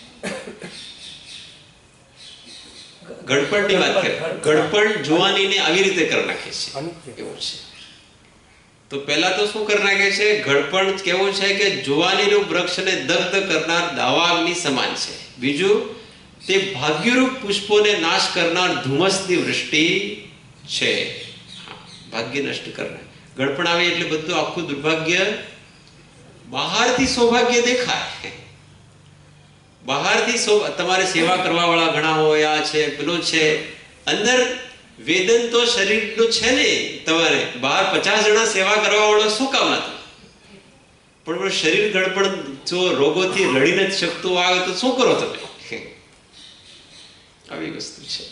ગડપણની વાત કરે. ગડપણ જુવાનીને આવી રીતે કરી નાખે છે, એવું છે. તો પહેલા તો શું કરી નાખે છે? ગડપણ કેવું છે કે જુવાનીનું વૃક્ષને દગ્ધ કરનાર દાવાગ્નિ સમાન છે. બીજું, તે ભાગ્યરૂપ પુષ્પોને નાશ કરનાર ધુમ્મસની વૃષ્ટિ છે. ભાગ્ય નષ્ટ કરનાર. ગડપણ આવે એટલે બધું આખું દુર્ભાગ્ય, બહારથી સૌભાગ્ય દેખાય, બહારથી તમારે સેવા કરવા વાળા ઘણા હોય, આ છે પેલો છે, અંદર વેદન તો શરીરનું છે ને. તમારે બહાર 50 જણા સેવા કરવા વાળો શું કામ નથી? પણ શરીર ગડપણ જો રોગોથી લડી નથી શકતું આવે તો શું કરો તમે? આવી વસ્તુ છે.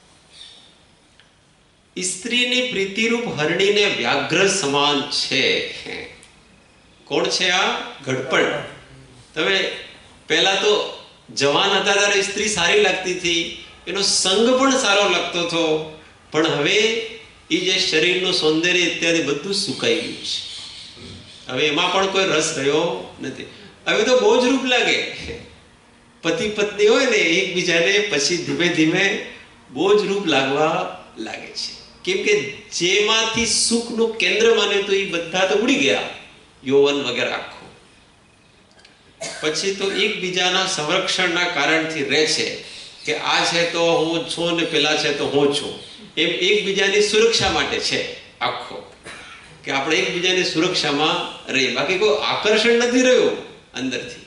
સ્ત્રીની પ્રીતિરૂપ હરણીને વ્યાઘ્ર સમાન છે. કોણ છે આ? ગડપણ. તમે પહેલા તો જવાન હતા ત્યારે સ્ત્રી સારી લાગતી હતી, એનો સંગ પણ સારો લાગતો હતો, પણ હવે એ જે શરીરનું સૌંદર્ય ઇત્યાદિ બધું સુકાઈ ગયું છે. હવે એમાં પણ કોઈ રસ રહ્યો નથી. હવે તો બહુ જ રૂપ લાગે. પતિ પત્ની હોય ને એકબીજાને પછી ધીમે ધીમે બહુ જ રૂપ લાગવા લાગે છે. કેમ કે જેમાંથી સુખનું કેન્દ્ર માન્યું તો એ બધા તો ઉડી ગયા, યૌવન વગેરે આખું. પછી તો એકબીજાના સંરક્ષણના કારણથી રહે છે કે આ છે તો હું છું ને પેલા છે તો હું છું, એમ એકબીજાની સુરક્ષા માટે છે આખો, કે આપણે એકબીજાની સુરક્ષામાં રહીએ. બાકી કોઈ આકર્ષણ નથી રહ્યું અંદરથી.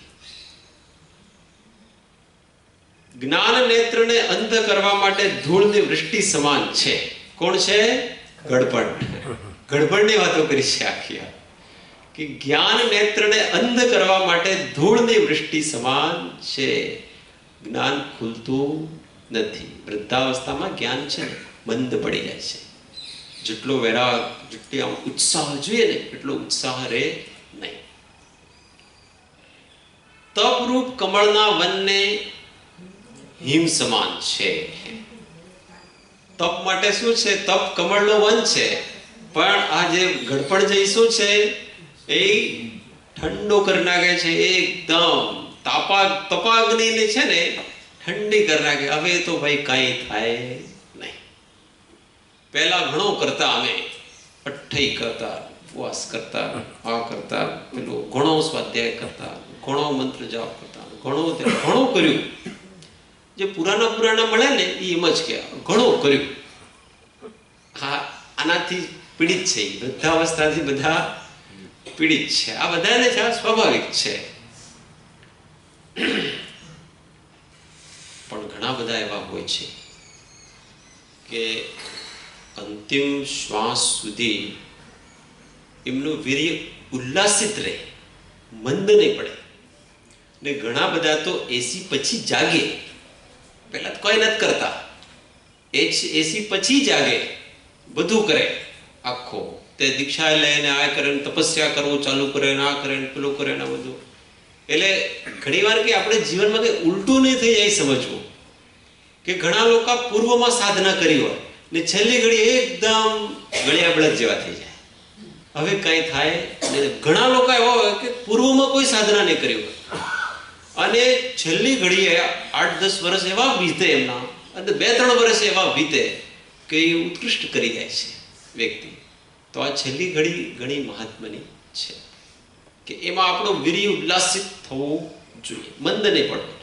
જ્ઞાન નેત્રને અંધ કરવા માટે ધૂળની વૃષ્ટિ સમાન છે. કોણ છે? ગડપણ. ગડપણની વાતો કરી છે આખી, કે જ્ઞાન નેત્રને અંધ કરવા માટે ધૂળની વૃષ્ટિ સમાન છે. જ્ઞાન ખુલતું નથી. વૃદ્ધાવસ્થામાં જ્ઞાન છે ને મંદ પડી જાય છે. જેટલો વેરાગ, જેટલી આમ ઉત્સાહ જોઈએ ને એટલો ઉત્સાહ રહે નહીં. તપરૂપ કમળના વનને હિમ સમાન છે. તપ માટે શું છે? તપ કમળનો વન છે, પણ આ જે ગડપણ જે શું છે એ ઠંડો કરી નાખે છે. એકદમ તપાગ્નિને છે ને ઠંડી કરી નાખે. હવે તો ભાઈ કાંઈ થાય નહીં. પહેલા ઘણો કરતા, અમે અઠ્ઠઈ કરતા, ઉપવાસ કરતા, આ કરતા, પેલું ઘણો સ્વાધ્યાય કરતા, ઘણો મંત્ર જાપ કરતા, ઘણું કર્યું. જે પુરાના મળે ને એ એમ જ કે ઘણું કર્યું. હા, આનાથી પીડિત છે. વૃદ્ધાવસ્થાથી બધા પીડિત છે. આ બધાને છે, આ સ્વાભાવિક છે. પણ ઘણા બધા એવા હોય છે કે અંતિમ શ્વાસ સુધી એમનું વીર્ય ઉલ્લાસિત રહે, મંદ નહીં પડે. ને ઘણા બધા તો એસી પછી જાગે. પહેલા કોઈ નથી કરતા, એસી પછી જાગે, બધું કરે આખો. તે દીક્ષા લઈને આ કરે, તપસ્યા કરવું ચાલુ કરે, આ કરે, પેલું કરે ને બધું. એટલે ઘણી વાર કે આપણે જીવનમાં કઈ ઉલટું નહીં થઈ જાય સમજવું. કે ઘણા લોકો પૂર્વમાં સાધના કરી હોય ને છેલ્લી ઘડી એકદમ ગળ્યા બળદ જેવા થઈ જાય. હવે કઈ થાય ને ઘણા લોકો એવા હોય કે પૂર્વમાં કોઈ સાધના નહીં કરી હોય અને છેલ્લી ઘડીએ 8-10 વર્ષ એવા વીતે એમના, અને 2-3 વર્ષ એવા વીતે કે એ ઉત્કૃષ્ટ કરી જાય છે વ્યક્તિ. તો આ છેલ્લી ઘડી ઘણી મહાત્માની છે. કે એમાં આપણું વીર્ય ઉલ્લાસિત થવું જોઈએ, મંદ નહીં પડવું.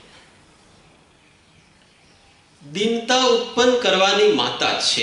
દીનતા ઉત્પન્ન કરવાની માતા છે.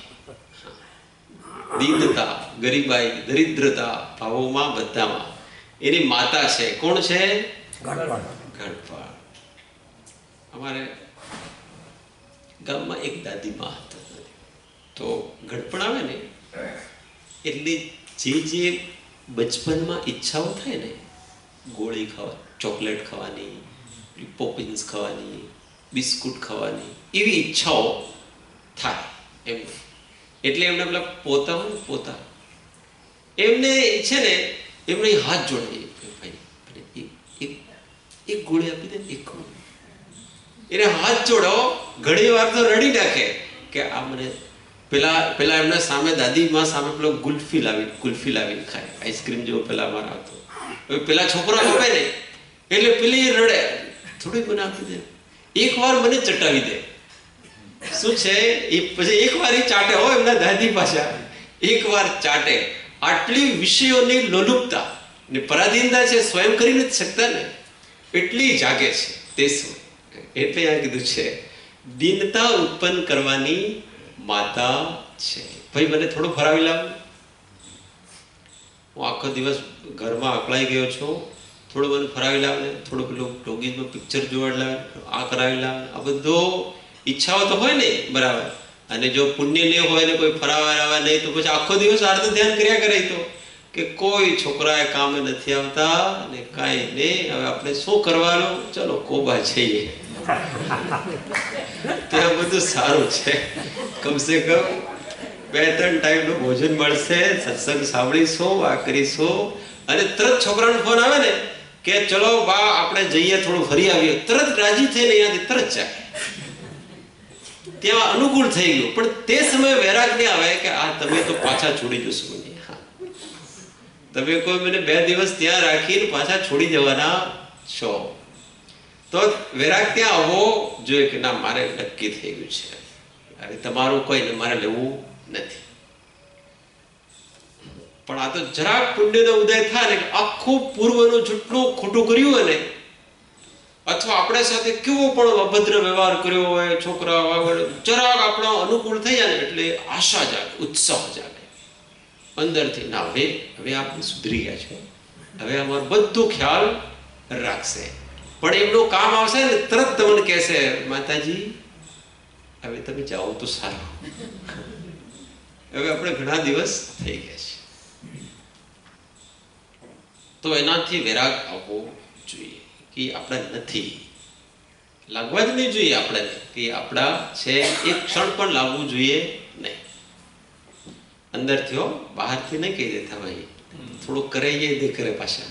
દીનતા, ગરીબાઈ, દરિદ્રતા ભાવોમાં બધામાં એની માતા છે. કોણ છે? ગઢપાળ. અમારે ગામમાં એક દાદીમાં હતા. તો ગઢપણ આવે ને એટલે જે બચપનમાં ઈચ્છાઓ થાય ને, ગોળી ખાવા, ચોકલેટ ખાવાની, પોપિન્સ ખાવાની, બિસ્કુટ ખાવાની, એવી ઈચ્છાઓ થાય એમ. એટલે એમને પેલા પોતા હોય ને, પોતા એમને છે ને, એમને હાથ જોડાય, ભાઈ એક ગોળી આપી દે, એક ગોળી. એને હાથ જોડો, ઘણી વાર તો રડી નાખે કે આ મને પેલા એમના સામે દાદીમાં સામે પેલો ગુલ્ફી લાવીને ખાય, આઈસ્ક્રીમ જેવો પેલા અમારા આવતો. હવે પેલા છોકરા આપે ને એટલે પેલી રડે, થોડુંક મને આપી દે, એક વાર મને ચટાવી દે. શું છે એ પછી એક વાર ચાટે હો, એમના દાદી પાછા એક વાર ચાટે. આટલી વિષયોની લોલુપતા ને પરાધીનતા છે, સ્વયં કરી નથી શકતા ને, એટલી જાગે છે. તે શું એટલે આ કીધું છે દીનતા ઉત્પન્ન કરવાની માતા છે. ભાઈ મને થોડું ફરાવી લાવ, હું આખો દિવસ ઘરમાં અકળાઈ ગયો છું, થોડું મને ફરાવી લાવ ને, થોડું પેલું ટોગીઝમાં પિક્ચર જોવા લાવે, આ કરાવી લાવે. આ બધો ઈચ્છાઓ તો હોય ને બરાબર. અને જો પુણ્ય નહીં હોય ને કોઈ ફરાવા નહીં તો પછી આખો દિવસ આર્ત ધ્યાન કર્યા કરે. તો કે કોઈ છોકરા કામે નથી આવતા અને કાંઈ નહીં, હવે આપણે શું કરવાનું, ચલો કોબા જઈએ, ત્યાં બધું સારું છે, કમસે કમ 2-3 ટાઈમનું ભોજન મળશે, સત્સંગ સાંભળીશું, આ કરીશું. અને તરત છોકરાનો ફોન આવે ને કે ચલો બા આપણે જઈએ, થોડું ફરી આવીએ, તરત રાજી થઈને અહીંયાથી તરત જાય. ત્યાં અનુકૂળ થઈ ગયું. પણ તે સમયે વૈરાગ ને આવે કે આ તમે તો પાછા છોડી જશો મને. તમે કોઈ મને 2 દિવસ ત્યાં રાખીને પાછા છોડી જવાના છો, તો વૈરાગ ત્યાં આવવો જોઈએ કે ના મારે નક્કી થઈ ગયું છે, હવે તમારું કોઈને મારે લેવું નથી. પણ આ તો જરાક પુણ્યનો ઉદય થાય ને, આખું પૂર્વનું જેટલું ખોટું કર્યું હોય ને, અથવા આપણે સાથે કેવો પણ અભદ્ર વ્યવહાર કર્યો હોય, છોકરા આગળ જરાક આપણો અનુકૂળ થઈ જાય ને એટલે આશા જાગે, ઉત્સાહ જાગે અંદરથી. ના હવે આપણે સુધરી ગયા છે, હવે અમારું બધું ખ્યાલ રાખશે. પણ એમનું કામ આવશે ને તરત તમને કહેશે માતાજી હવે તમે જાઓ તો સારું. હવે આપણે ઘણા દિવસ થઈ ગયા છે. તો એનાથી વૈરાગ આવવો જોઈએ કે આપણા નથી, લાગવા જ નહીં જોઈએ આપણે કે આપણા છે, એક ક્ષણ પણ લાવવું જોઈએ નહીં. અંદરથી હો, બહારથી નહીં કહી દેતા ભાઈ, થોડુંક કરાઈએ દે કરે પાછા.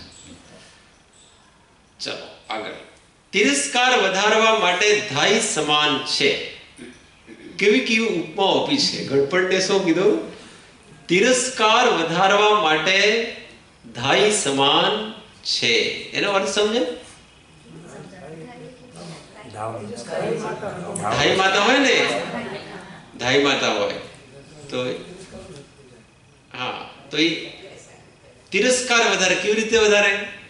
ચલો આગળ. તિરસ્કાર વધારવા માટે ધાઈ સમાન છે. કેવી ઉપમા આપી છે ગણપણને. શું કીધું? તિરસ્કાર વધારવા માટે ધાઈ સમાન છે. એનો અર્થ સમજે? ધાઈ માતા હોય ને, ધાઈ માતા હોય તો હા, તો એ તિરસ્કાર વધારે. કેવી રીતે વધારે?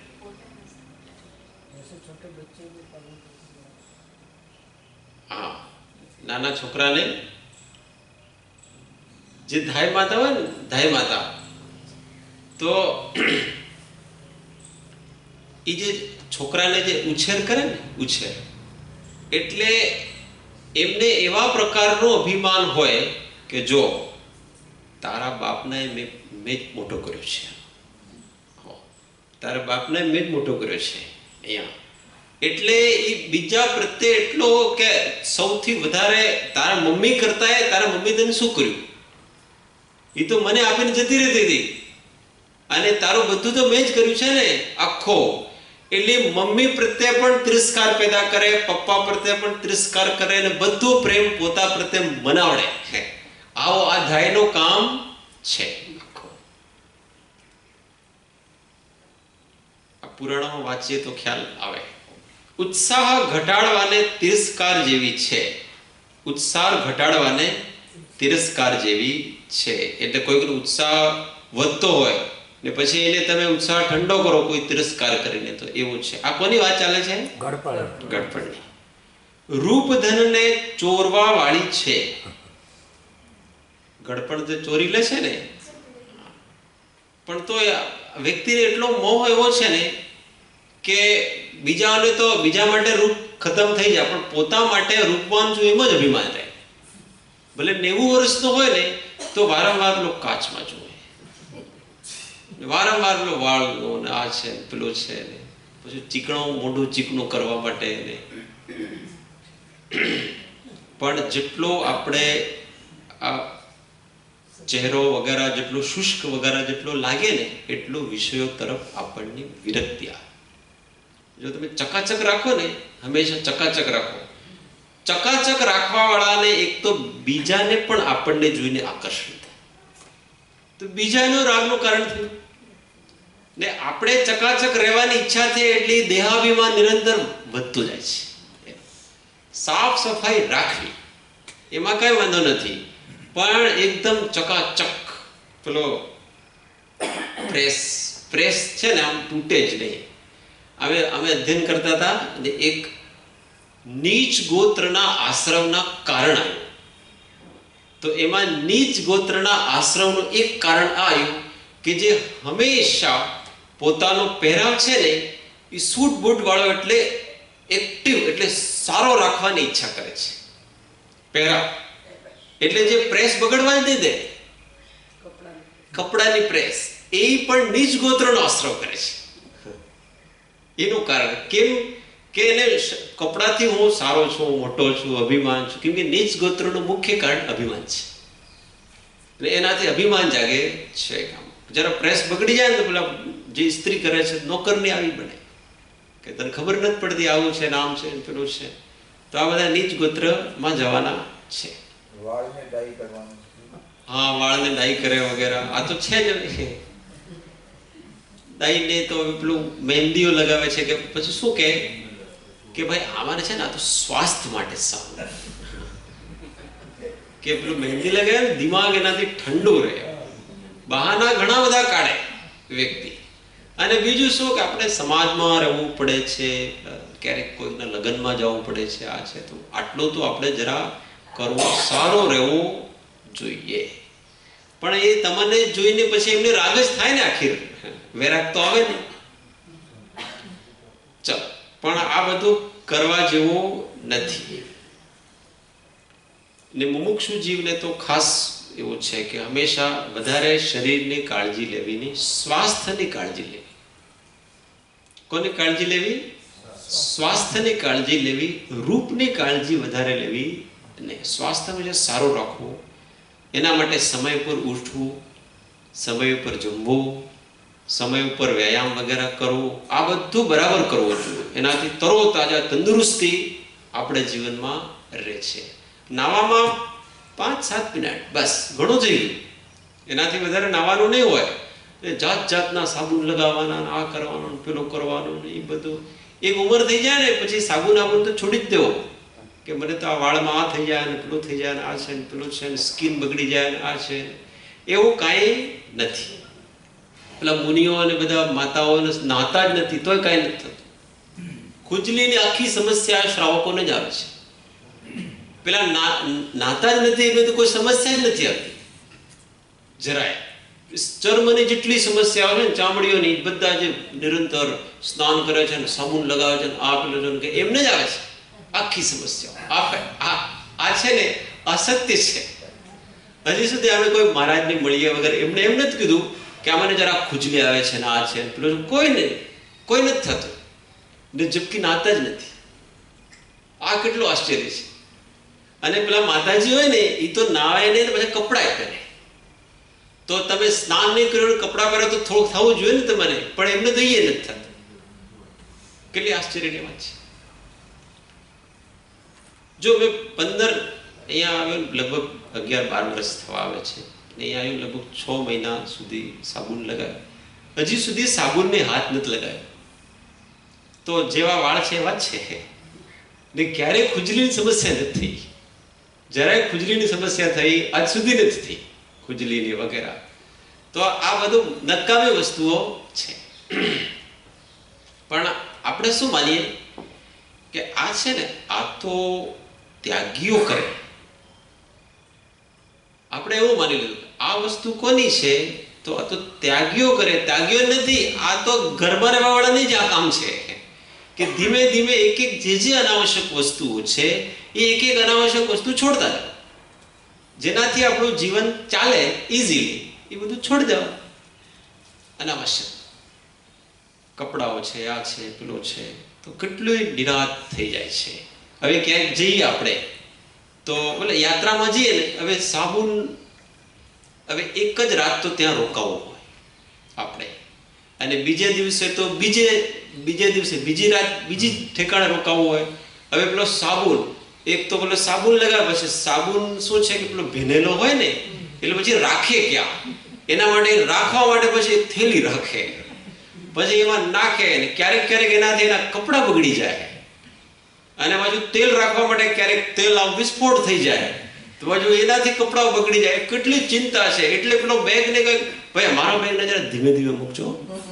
હા, નાના છોકરાને જે ધાઈ માતા હોય ને, ધાઈ માતા, તો એ જે છોકરાને જે ઉછેર કરે ને, ઉછેર એટલે એમને એવા પ્રકારનું અભિમાન હોય કે જો તારા બાપને મેં જ મોટો કર્યો છે, તારા બાપને મેં જ મોટો કર્યો છે અહીંયા. એટલે એ બીજા પ્રત્યે એટલો કે સૌથી વધારે તારા મમ્મી કરતા તારા મમ્મી તને શું કર્યું, એ તો મને આપીને જતી રહેતી હતી, અને તારું બધું તો મેં જ કર્યું છે ને આખો. એટલે મમ્મી પ્રત્યે પણ તિરસ્કાર પેદા કરે, પપ્પા પ્રત્યે પણ તિરસ્કાર કરે, અને બધું પ્રેમ પોતા પ્રત્યે મનાવડે છે. આવો આ ધાયનું કામ છે. આ પુરાણમાં વાંચીએ તો ખ્યાલ આવે. ઉત્સાહ ઘટાડવાને તિરસ્કાર જેવી છે. ઉત્સાહ ઘટાડવાને તિરસ્કાર જેવી છે. એટલે કોઈનો ઉત્સાહ વધતો હોય ને પછી એને તમે ઉત્સાહ ઠંડો કરો કોઈ તિરસ્કાર કરીને, તો એવું છે. આ કોની વાત ચાલે છે?
ગડપણ.
ગડપણની. રૂપ ધનને ચોરવા વાળી છે. ગડપણ જે ચોરી લે છે ને, પણ તો વ્યક્તિને એટલો મોહ એવો છે ને કે બીજાને તો બીજા માટે રૂપ ખતમ થઈ જાય, પણ પોતા માટે રૂપવાન છું એમ જ અભિમાન રહે. ભલે 90 વર્ષનો હોય ને તો વારંવાર લોકો કાચમાં જુએ, વારંવાર પેલો વાળનો ને આ છે પેલો છે ને પછી ચીકણો મોઢું ચીકણું કરવા માટે ને. પણ જેટલો આપણે આ ચહેરો વગેરે જેટલો શુષ્ક વગેરે જેટલો લાગે ને એટલો વિષયો તરફ આપણને વિરક્તિ આવે. જો તમે ચકાચક રાખો ને, હંમેશા ચકાચક રાખો. ચકાચક રાખવા વાળાને એક તો બીજાને પણ આપણને જોઈને આકર્ષણ થાય, તો બીજાનો રાગનું કારણ થયું ને. આપણે ચકાચક રહેવાની ઈચ્છા છે એટલે દેહાભિમાન નિરંતર વધતું જાય છે. સાફ સફાઈ રાખવી એમાં કઈ વાંધો નથી, પણ એકદમ ચકાચક પેલો પ્રેસ છે ને આમ તૂટે જ નહીં. અમે અધ્યયન કરતા હતા અને એક નીચ ગોત્રના આશ્રમના કારણ આવ્યું, તો એમાં નીચ ગોત્રના આશ્રમનું એક કારણ આવ્યું કે જે હંમેશા પોતાનો પહેરાવ છે ને એ સૂટ બૂટ વાળો એટલે એક્ટિવ એટલે સારો રાખવાની ઈચ્છા કરે છે. પહેરાવ એટલે જે પ્રેસ બગડવા નહીં દે, કપડાની પ્રેસ, એ પણ નીચ ગોત્રનો આશ્રય કરે છે. એનું કારણ કેમ કે એને કપડાથી હું સારો છું, મોટો છું, અભિમાન છું, કેમ કે નીચ ગોત્રનું મુખ્ય કારણ અભિમાન છે. એનાથી અભિમાન જાગે છે. જરા પ્રેસ બગડી જાય ને તો પેલા જે ઇસ્ત્રી કરે છે નોકરની આવી બને કે તને ખબર નથી પડતી આવું છે, નામ છે, પેલું છે. તો આ બધા નીચ ગોત્રમાં જવાના છે.
વાળને ડાઈ કરવાનું.
હા, વાળને ડાઈ કરે વગેરે આ તો છે જ. ડાઈને તો પેલું મહેંદીઓ લગાવે છે કે પછી શું કે ભાઈ આમાં છે ને આ તો સ્વાસ્થ્ય માટે સારું, કે પેલું મહેંદી લગાવે ને દિમાગ એનાથી ઠંડુ રહે. બહાના ઘણા બધા કાઢે વ્યક્તિ. અને બીજું શું કે આપણે સમાજમાં રહેવું પડે છે, ક્યારેક કોઈના લગ્નમાં જવું પડે છે, આ છે, તો આટલું તો આપણે જરા કરવું, સારો રહેવું જોઈએ. પણ એ તમને જોઈને પછી એમને રાગ જ થાય ને, આખીર વૈરાગ તો આવે ને. ચાલ, પણ આ બધું કરવા જેવું નથી. ને મુમુક્ષુ જીવને તો ખાસ એવું છે કે હંમેશા વધારે શરીરની કાળજી લેવી નહીં, સ્વાસ્થ્યની કાળજી લેવી. કોની કાળજી લેવી? સ્વાસ્થ્યની કાળજી લેવી. રૂપની કાળજી વધારે લેવી નહીં. સ્વાસ્થ્ય હંમેશા સારું રાખવું, એના માટે સમય પર ઉઠવું, સમય ઉપર જમવું, સમય ઉપર વ્યાયામ વગેરે કરવું, આ બધું બરાબર કરવું જોઈએ. એનાથી તરો તાજા તંદુરસ્તી આપણે જીવનમાં રહે છે. નાવામાં 5-7 મિનિટ બસ ઘણું થઈ ગયું. એનાથી વધારે નાવાનું નહીં હોય. જાત જાતના સાબુન લગાવવાના, આ કરવાનું, પેલું કરવાનું, એ બધું. એક ઉંમર થઈ જાય ને પછી સાબુન આબુન તો છોડી જ દેવો કે મને તો આ વાળમાં આ થઈ જાય ને પેલું થઈ જાય ને આ છે ને પેલું છે ને સ્કિન બગડી જાય ને આ છે. એવું કાંઈ નથી. પેલા મુનિઓ અને બધા માતાઓ નાતા જ નથી તોય કાંઈ નથી થતું. ખુજલીની આખી સમસ્યા શ્રાવકોને જ આવે છે. પેલા નાતા જ નથી એટલે તો કોઈ સમસ્યા જ નથી આવતી જરાય. ચર્મની જેટલી સમસ્યાઓ છે ને, ચામડીઓની, બધા જે નિરંતર સ્નાન કરે છે ને સાબુન લગાવે છે ને આ પેલું કે એમને જ આવે છે આખી સમસ્યાઓ. આ છે ને અસત્ય છે. હજી સુધી અમે કોઈ મહારાજને મળીએ વગર એમને એમ નથી કીધું કે આમને જરા ખુજલી આવે છે ને આ છે પેલું, કોઈ નથી થતું ને જબકી નાતા જ નથી. આ કેટલું આશ્ચર્ય છે. અને પેલા માતાજી હોય ને એ તો નાવે ને પછી કપડાં પહેરે. તો તમે સ્નાન નહીં કર્યું, કપડાં પહેરો તો થોડુંક થવું જોઈએ ને તમારે, પણ એમને તો એ નથી થતું. કેટલી આશ્ચર્યની વાત છે. જો મેં 15 અહીંયા આવ્યો, લગભગ 11-12 વર્ષ થવા આવે છે. અહીંયા આવ્યું લગભગ 6 મહિના સુધી સાબુન લગાવ્યો. હજી સુધી સાબુનને હાથ નથી લગાવ્યો. તો જેવા વાળ છે એવા જ છે ને. ક્યારેય ખુજલીની સમસ્યા નથી થઈ. જરાય ખુજલીની સમસ્યા થઈ આજ સુધી નથી થઈ, ખુજલીની વગેરે. તો આ બધું નકામી વસ્તુઓ છે. પણ આપણે શું માનીએ કે આ છે ને, આ તો ત્યાગીઓ કરે. આપણે એવું માની લીધું આ વસ્તુ કોની છે, તો આ તો ત્યાગીઓ કરે. ત્યાગીઓ નથી, આ તો ઘરમાં રહેવા વાળાની જ આ કામ છે કે ધીમે ધીમે એક એક જે અનાવશ્યક વસ્તુઓ છે એ એક એક અનાવશ્યક વસ્તુ છોડતા જાઓ. જેનાથી આપણું જીવન ચાલે ઇઝીલી, એ બધું છોડી દેવા. અનાવશ્યક કપડાઓ છે, આ છે, પેલો છે, તો કેટલું નિરાત થઈ જાય છે. હવે ક્યાંક જઈએ આપણે તો બોલે યાત્રામાં જઈએ ને, હવે સાબુન, હવે એક જ રાત તો ત્યાં રોકાવું હોય આપણે, અને બીજે દિવસે તો બીજે દિવસે બીજી રાત બીજી ઠેકાણે રોકાવું હોય. હવે પેલો સાબુન, એક તો પેલો સાબુન લગાવે, પછી સાબુન શું છે કે પેલો ભીનેલો હોય ને, એટલે પછી રાખે ક્યાં, એના માટે રાખવા માટે પછી એક થેલી રાખે, પછી એમાં નાખે, ને ક્યારેક ક્યારેક એનાથી એના કપડાં બગડી જાય, અને પાછું તેલ રાખવા માટે ક્યારેક તેલ આમ વિસ્ફોટ થઈ જાય, તો પાછું એનાથી કપડાં બગડી જાય. કેટલી ચિંતા છે. એટલે પેલો બેગ ને કઈ, ભાઈ મારો બેગ ને જરા ધીમે ધીમે મૂકજો,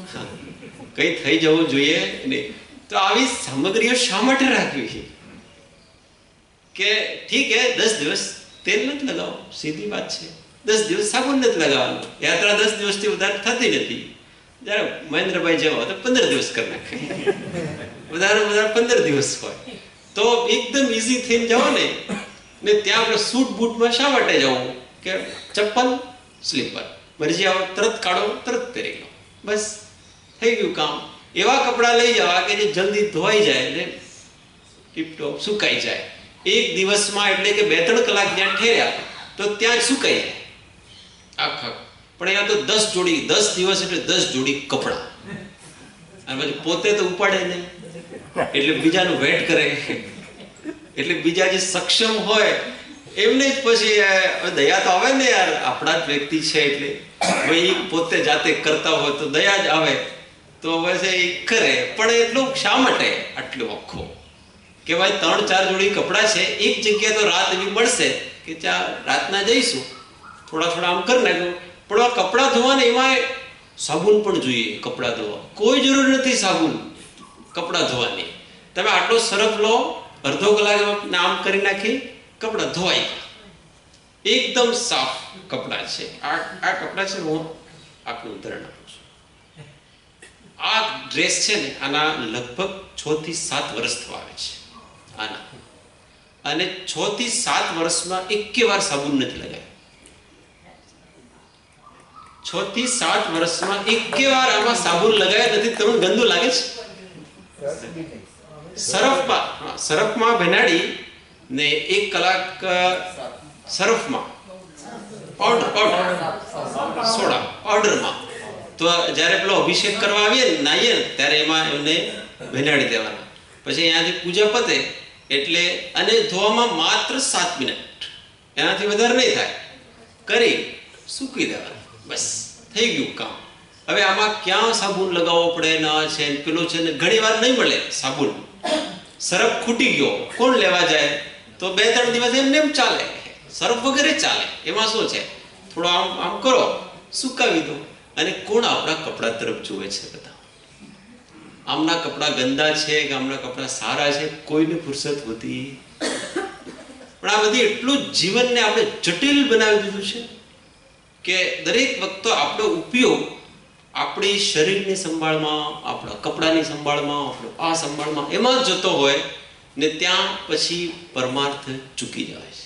કઈ થઈ જવું જોઈએ નહીં. તો આવી સામગ્રીઓ શા માટે રાખવી કે ઠીક હે 10 દિવસ તેલ નથી લગાવો, સીધી વાત છે. 10 દિવસ સાબુન નથી લગાવવાનું. યાત્રા 10 દિવસથી વધારે થતી નથી. જયારે મહેન્દ્રભાઈ જેવા તો 15 દિવસ કરી નાખે, વધારે 15 દિવસ હોય તો એકદમ ઇઝી થઈને જાઓ ને. ત્યાં આપણે સૂટ બૂટમાં શા માટે જવું કે ચપ્પલ સ્લીપર મરજી આવો તરત કાઢો, તરત પહેરી લો, બસ થઈ ગયું કામ. એવા કપડાં લઈ જવા કે જે જલ્દી ધોવાઈ જાય ને ટીપટોપ સુકાઈ જાય. એક દિવસમાં એટલે કે 2-3 કલાક જ્યાં ઠેર્યા તો ત્યાં જ સુકાઈ જાય આખા. પણ અહીંયા તો 10 જોડી, 10 દિવસ એટલે 10 જોડી કપડાં, અને પછી પોતે તો ઉપાડે નહીં, એટલે બીજાનું વેટ કરે. એટલે બીજા જે સક્ષમ હોય એમને જ પછી દયા તો આવે ને યાર, આપણા જ વ્યક્તિ છે એટલે ભાઈ પોતે જાતે કરતા હોય તો દયા જ આવે, તો બસ એ કરે. પણ એટલું શા માટે આટલું આખો કે ભાઈ 3-4 જોડી કપડાં છે, એક જગ્યાએ તો રાત એવી મળશે કે ત્યાં રાતના જઈશું, થોડા આમ કરી નાખ્યું. પણ આ કપડાં ધોવાને એમાં સાબુન પણ જોઈએ. કપડાં ધોવા કોઈ જરૂર નથી સાબુન કપડાં ધોવાની. તમે આટલો સરફ લો, અડધો કલાક આમ કરી નાખી, કપડાં ધોવાઈ એકદમ સાફ કપડાં છે. આ કપડાં છે, હું આપનું ઉદાહરણ આપું છું. આ ડ્રેસ છે ને, આના લગભગ 6 થી 7 વર્ષ થવા આવે છે આના, અને 6 થી 7 વર્ષમાં એકે વાર સાબુન નથી લગાવ્યો. 6 થી 7 વર્ષમાં એકે વાર આમાં સાબુન લગાવ્યા નથી. તમને ગંદુ લાગે છે? સરફમાં ભેનાડી ને 1 કલાક સરફમાં સોડા પાવડરમાં, તો જ્યારે પેલો અભિષેક કરવા આવીએ ને, નાહીએ ને, ત્યારે એમાં એમને ભેનાડી દેવાના. પછી અહીંયાથી પૂજા પતે એટલે, અને ધોવામાં માત્ર 7 મિનિટ, એનાથી વધારે નહીં થાય, કરી સૂકી દેવાના, બસ થઈ ગયું કામ. હવે આમાં ક્યાં સાબુન લગાવવો પડે ના છે, પેલો છે ને, ઘણી વાર નહીં મળે સાબુન, સરફ ખૂટી ગયો, કોણ લેવા જાય? તો 2-3 દિવસ એમને એમ ચાલે, સરફ વગેરે ચાલે. એમાં શું છે, થોડો આમ કરો, સુકાવી દો. અને કોણ આપણા કપડા તરફ જુએ છે? બધા આમના કપડા ગંદા છે કે આમના કપડા સારા છે, કોઈને ફુરસત હોતી. પણ આ બધી એટલું જીવનને આપણે જટિલ બનાવી દીધું છે કે દરેક વખતે આપણો ઉપયોગ આપણી શરીરની સંભાળમાં, આપણા કપડાની સંભાળમાં, આપણો આ સંભાળમાં, એમાં જ જતો હોય ને, ત્યાં પછી પરમાર્થ ચૂકી જાય છે.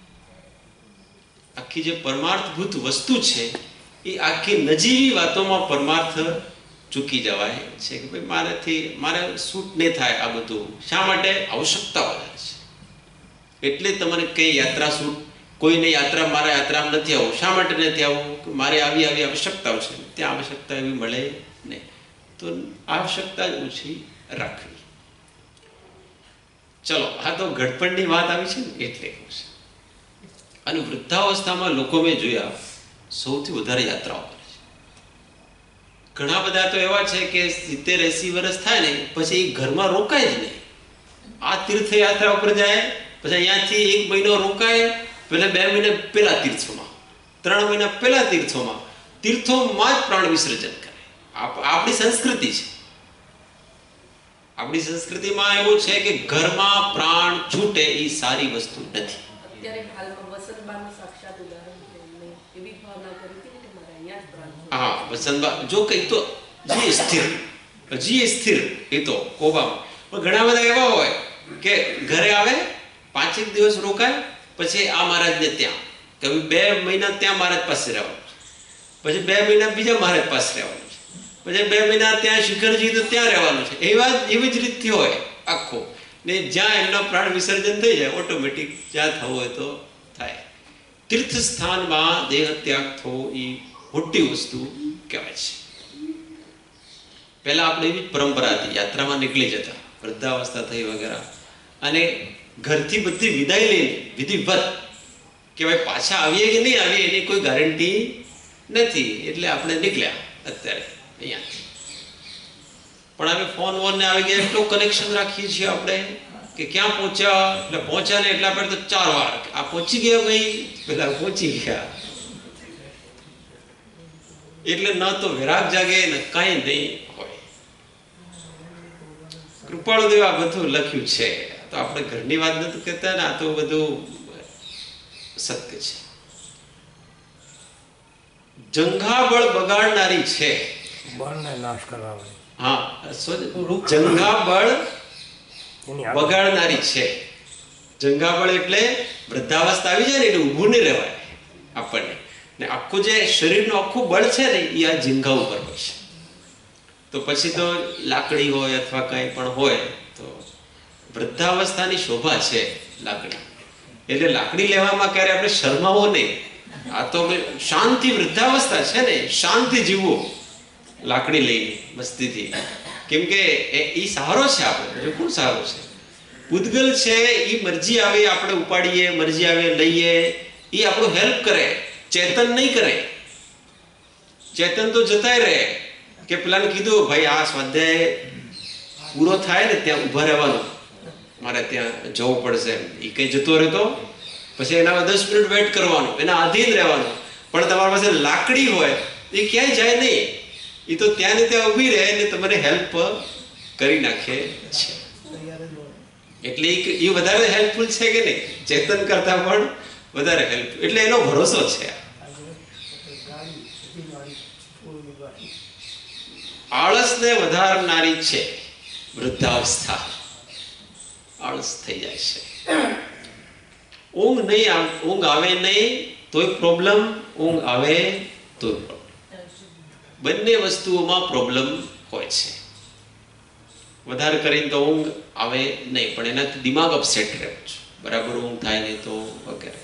આખી જે પરમાર્થભૂત વસ્તુ છે એ આખી નજીવી વાતોમાં પરમાર્થ ચૂકી જવાય છે કે ભાઈ મારે સૂટ નહીં થાય આ બધું. શા માટે? આવશ્યકતા વધારે છે. એટલે તમારે કઈ યાત્રા સૂટ, કોઈને યાત્રા, મારા યાત્રામાં નથી આવું. શા માટે નથી આવું? મારે આવી આવશ્યકતાઓ છે, ત્યાં આવશ્યકતા એવી મળે નહીં. તો આવશ્યકતા જ ઓછી રાખવી. ચલો, આ તો ઘડપણની વાત આવી છે ને, એટલે કહું છે. અને વૃદ્ધાવસ્થામાં લોકો મેં જોયા સૌથી વધારે યાત્રાઓ કરે છે. ઘણા બધા તો એવા છે કે 70-80 વર્ષ થાય ને પછી ઘરમાં રોકાય જ નહીં. આ તીર્થયાત્રા ઉપર જાય, પછી અહીંયાથી 1 મહિનો રોકાય, પેલા 2 મહિના પેલા તીર્થોમાં, 3 મહિના પેલા તીર્થોમાં, તીર્થોમાં જ પ્રાણ વિસર્જન કરે. આપણી સંસ્કૃતિ છે. આપણી સંસ્કૃતિમાં એવું છે કે ઘરમાં પ્રાણ છૂટે એ સારી વસ્તુ નથી.
અત્યારે હાલમાં વસંતબાનું સાક્ષાત ઉદાહરણ છે. એમને એવી ભાવના કરી હતી કે મારે અહીંયા જ પ્રાણ છોડવા.
હા, વસંતબા જો કઈ તો હજી સ્થિર એ તો કોબામાં. પણ ઘણા બધા એવા હોય કે ઘરે આવે 5 દિવસ રોકાય, પછી આ મહારાજને ત્યાં, કે 2 મહિના ત્યાં મહારાજ પાસે રહેવાનું, પછી 2 મહિના બીજા મહારાજ પાસે રહેવાનું છે, પછી 2 મહિના ત્યાં શિખરજી તો ત્યાં રહેવાનું છે. એવી જ રીતથી હોય આખો. ને જ્યાં એમના પ્રાણ વિસર્જન થઈ જાય ઓટોમેટિક જ્યાં થવું હોય તો થાય. તીર્થ સ્થાનમાં દેહ ત્યાગ થવો એ મોટી વસ્તુ કહેવાય છે. પહેલા આપણે એવી પરંપરા હતી, યાત્રામાં નીકળી જતા, વૃદ્ધાવસ્થા થઈ વગેરે, અને ઘરથી બધી વિદાય લઈને વિધિવત કે ભાઈ પાછા આવીએ કે નહીં આવીએ એની કોઈ ગેરંટી નથી, એટલે આપણે નીકળ્યા અત્યારે અહીંયાથી. પણ હવે ફોન ને આવી ગયા, એટલું કનેક્શન રાખીએ છીએ આપણે કે ક્યાં પહોંચ્યા, એટલે પહોંચ્યા ને એટલા પર તો 4 વાર આ પહોંચી ગયા ભાઈ, પેલા પહોંચી ગયા. એટલે ન તો વિરાગ જાગે ને કઈ નહીં હોય. કૃપાળુદેવ આ બધું લખ્યું છે. તો આપણે ઘરની વાત નથી કહેતા ને, આ તો બધું સત્ય છે. જંઘાબળ બગાડનારી છે,
બળને નાશ કરવાની.
હા, જંઘાબળ
એની
બગાડનારી છે. જંઘાબળ એટલે વૃદ્ધાવસ્થા આવી જાય ને એટલે ઊભું નહીં રહેવાય આપણને. ને આખું જે શરીરનું આખું બળ છે ને એ આ જંઘા ઉપર હોય છે. તો પછી તો લાકડી હોય અથવા કંઈ પણ હોય તો વૃદ્ધાવસ્થાની શોભા છે લાકડી. એટલે લાકડી લેવામાં ક્યારે આપણે શરમાવો નહીં. આ તો શાંતિ વૃદ્ધાવસ્થા છે ને, શાંતિ જીવવું લાકડી લઈને મસ્તીથી. કેમ કે એ સહારો છે આપણે, કોણ સહારો છે? પૂતગલ છે એ મરજી આવે આપણે ઉપાડીએ, મરજી આવે લઈએ, એ આપણું હેલ્પ કરે, ચેતન નહીં કરે. ચેતન તો જતાય રહે કે પેલાને કીધું ભાઈ આ સ્વાધ્યાય પૂરો થાય ને ત્યાં ઊભા રહેવાનું, મારે ત્યાં જવું પડશે. એ કઈ જતો રહેતો, પછી એના 10 મિનિટ વેઇટ કરવાનું, એના આધીન રહેવાનું. પણ તમારી પાસે લાકડી હોય એ ક્યાંય જાય નહીં, એ તો ત્યાં ને ત્યાં ઊભી રહે ને તમારે હેલ્પ કરી નાખે છે. એટલે એ વધારે હેલ્પફુલ છે કે નહીં? ચેતન કરતા પણ વધારે હેલ્પ. એટલે એનો ભરોસો છે. આળસને વધારનારી છે વૃદ્ધાવસ્થા. આળસ થઈ જાય છે. ઊંઘ આવે નહીં તોય પ્રોબ્લેમ, ઊંઘ આવે તોય પ્રોબ્લેમ. બંને વસ્તુઓમાં પ્રોબ્લેમ હોય છે. વધારે કરીને તો ઊંઘ આવે નહીં, પણ એનાથી દિમાગ અપસેટ રહે છે. બરાબર ઊંઘ થાય નહીં તો વગેરે.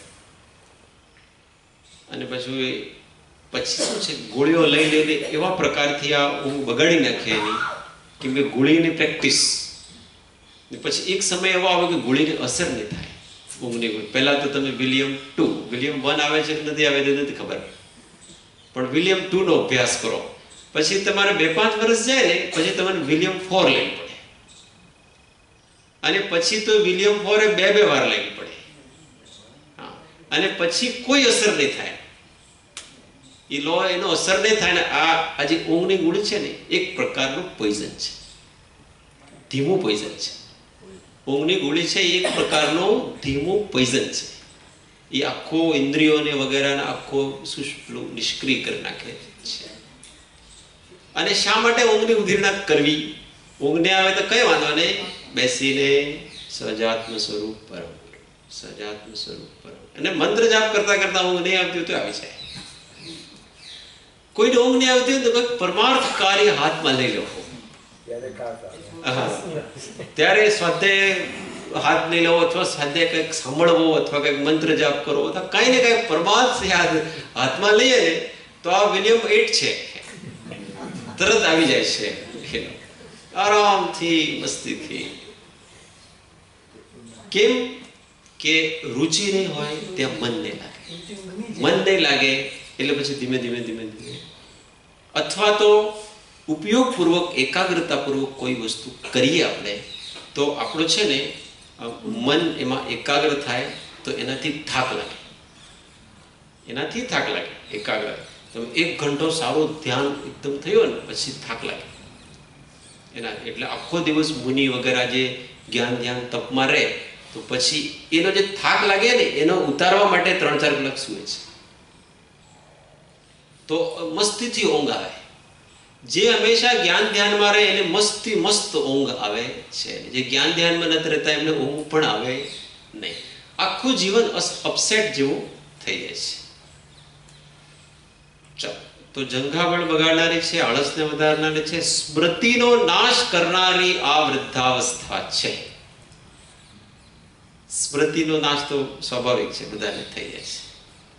અને પછી શું છે, ગોળીઓ લઈ લઈને એવા પ્રકારથી આ ઊંઘ બગાડી નાખે એની, કેમ કે ગોળીની પ્રેક્ટિસ. પછી એક સમય એવો આવે કે ગોળીની અસર નહીં થાય ઊંઘની. પહેલા તો તમે વિલિયમ 1 આવે છે કે નથી આવે તે નથી ખબર, પણ વિલિયમ 2 નો અભ્યાસ કરો. પછી તમારે 2-5 વર્ષ જાય ને પછી તમારે વિલિયમ 4 લેવી પડે, અને પછી તો વિલિયમ 4 એ 2 વાર લેવી પડે. હા, અને પછી કોઈ અસર નહીં થાય. એ લો એનો અસર નહીં થાય ને. આ જે ઊંઘની ગોળી છે ને એક પ્રકારનું પોઈઝન છે, ધીમું પોઈઝન છે. ઊંઘની ગોળી છે એક પ્રકારનું ધીમું પોઈઝન છે. એ આખો ઇન્દ્રિયોને વગેરેને આખો નિષ્ક્રિય કરી નાખે છે. અને શા માટે ઊંઘની ઉધીરણા કરવી? ઊંઘને આવે તો કઈ વાંધો નહીં, બેસીને સહજાત્મ સ્વરૂપ પરમ, સહજાત્મ સ્વરૂપ પરમ. અને મંત્ર જાપ કરતા કરતા ઊંઘ નહીં આવતી હોય તો આવી જાય. કોઈને ઊંઘ નહીં આવતી હોય તો કોઈ પરમાર્થ કાર્ય હાથમાં લઈ લો. ત્યારે સ્વાધ્યાય હાથ લઈ લો, અથવા સ્વાધ્યાય કંઈક સાંભળવો, અથવા કંઈક મંત્ર જાપ કરો, અથવા કઈ ને કઈ પરમાર્થ હાથમાં લઈએ ને તો આ વિલિયમ 8 છે, તરત આવી જાય છે આરામથી, મસ્તીથી. કેમ કે રુચિ નહીં હોય ત્યાં મન નહીં લાગે. મન નહીં લાગે એટલે પછી ધીમે ધીમે ધીમે ધીમે, અથવા તો ઉપયોગપૂર્વક એકાગ્રતાપૂર્વક કોઈ વસ્તુ કરીએ આપણે તો આપણું છે ને મન એમાં એકાગ્ર થાય તો એનાથી થાક લાગે. એકાગ્ર તમે 1 ઘંટો સારું ધ્યાન એકદમ થયું ને પછી થાક લાગે એના. એટલે આખો દિવસ મુનિ વગેરે જે જ્ઞાન ધ્યાન તપમાં રહે તો પછી એનો જે થાક લાગે ને એનો ઉતારવા માટે 3-4 કલાક સૂવે છે તો મસ્તીથી ઊંઘ આવે. જે હંમેશા જ્ઞાન ધ્યાનમાં રહે એને મસ્ત ઊંઘ આવે છે. જે જ્ઞાન ધ્યાનમાં નથી રહેતા એમને ઊંઘ પણ આવે નહીં. આખું જીવન અપસેટ જેવું થઈ જાય છે. ચાલો, તો જંઘાબળ બગાડનારી છે, આળસને વધારનારી છે, સ્મૃતિનો નાશ કરનારી આ વૃદ્ધાવસ્થા છે. સ્મૃતિનો નાશ તો સ્વાભાવિક છે, બધાને થઈ જાય છે.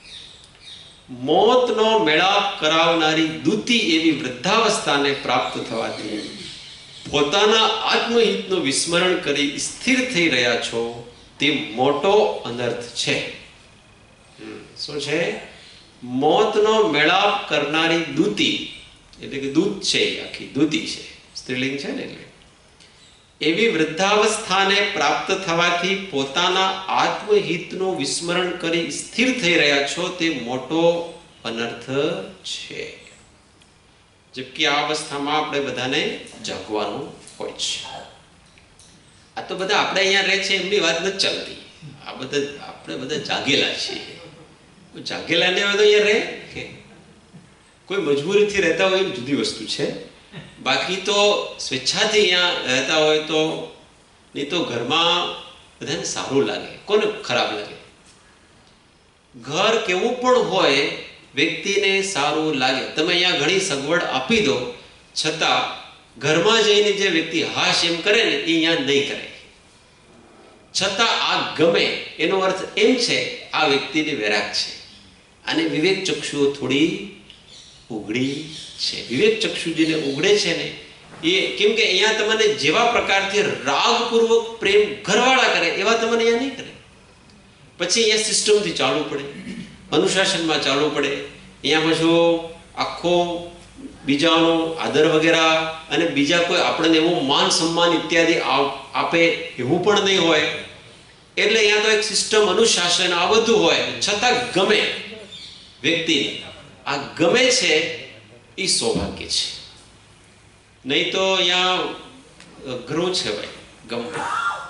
મોતનો મેળાપ કરાવનારી દૂતી એવી વૃદ્ધાવસ્થાને પ્રાપ્ત થવાથી પોતાના આત્મહિતનું વિસ્મરણ કરી સ્થિર થઈ રહ્યા છો તે મોટો અનર્થ છે. શું છે? મોતનો મેળાપ કરનારી દૂતી એટલે કે દૂત છે, આખી દૂતી છે, સ્ત્રીલિંગ છે ને, એટલે એવી વૃદ્ધાવસ્થાને પ્રાપ્ત થવાથી પોતાના આત્મહિતનું વિસ્મરણ કરી સ્થિર થઈ રહ્યા છો તે મોટો અનર્થ છે. જબકે આ અવસ્થામાં આપણે બધાને જાગવાનું હોય છે. આ તો બધા આપણે અહીંયા રહે છે એમની વાત નથી ચાલતી. આ બધા આપણે બધા જાગેલા છીએ. જાગેલા ને બધા અહીંયા રહે કે કોઈ મજબૂરીથી રહેતા હોય એ જુદી વસ્તુ છે. બાકી તો સ્વેચ્છાથી અહીંયા રહેતા હોય તો નહીં તો ઘરમાં બધાને સારું લાગે. કોને ખરાબ લાગે? ઘર કેવું પણ હોય વ્યક્તિને સારું લાગે. તમે અહીંયા ઘણી સગવડ આપી દો છતાં ઘરમાં જઈને જે વ્યક્તિ હાશ એમ કરે ને એ અહીંયા નહીં કરે. છતાં આ ગમે એનો અર્થ એમ છે આ વ્યક્તિને વૈરાગ છે અને વિવેક ચક્ષુઓ થોડી ઉઘડી છે. વિવેક ચક્ષુ જેને ઉઘડે છે ને એ કેમ કે અહીંયા તમને જેવા પ્રકારથી રાગપૂર્વક પ્રેમ ઘરવાળા કરે એવા તમને અહીંયા નહીં કરે. પછી અહીંયા સિસ્ટમથી ચાલવું પડે, અનુશાસનમાં ચાલવું પડે. અહીંયા પાછું આખો બીજાનો આદર વગેરે અને બીજા કોઈ આપણને એવું માન સન્માન ઇત્યાદિ આપે એવું પણ નહીં હોય. એટલે અહીંયા તો એક સિસ્ટમ, અનુશાસન આ બધું હોય. છતાં ગમે વ્યક્તિને આ ગમે છે એ સૌભાગ્ય છે. નહીં તો અહીંયા અઘરું છે ભાઈ. ગમે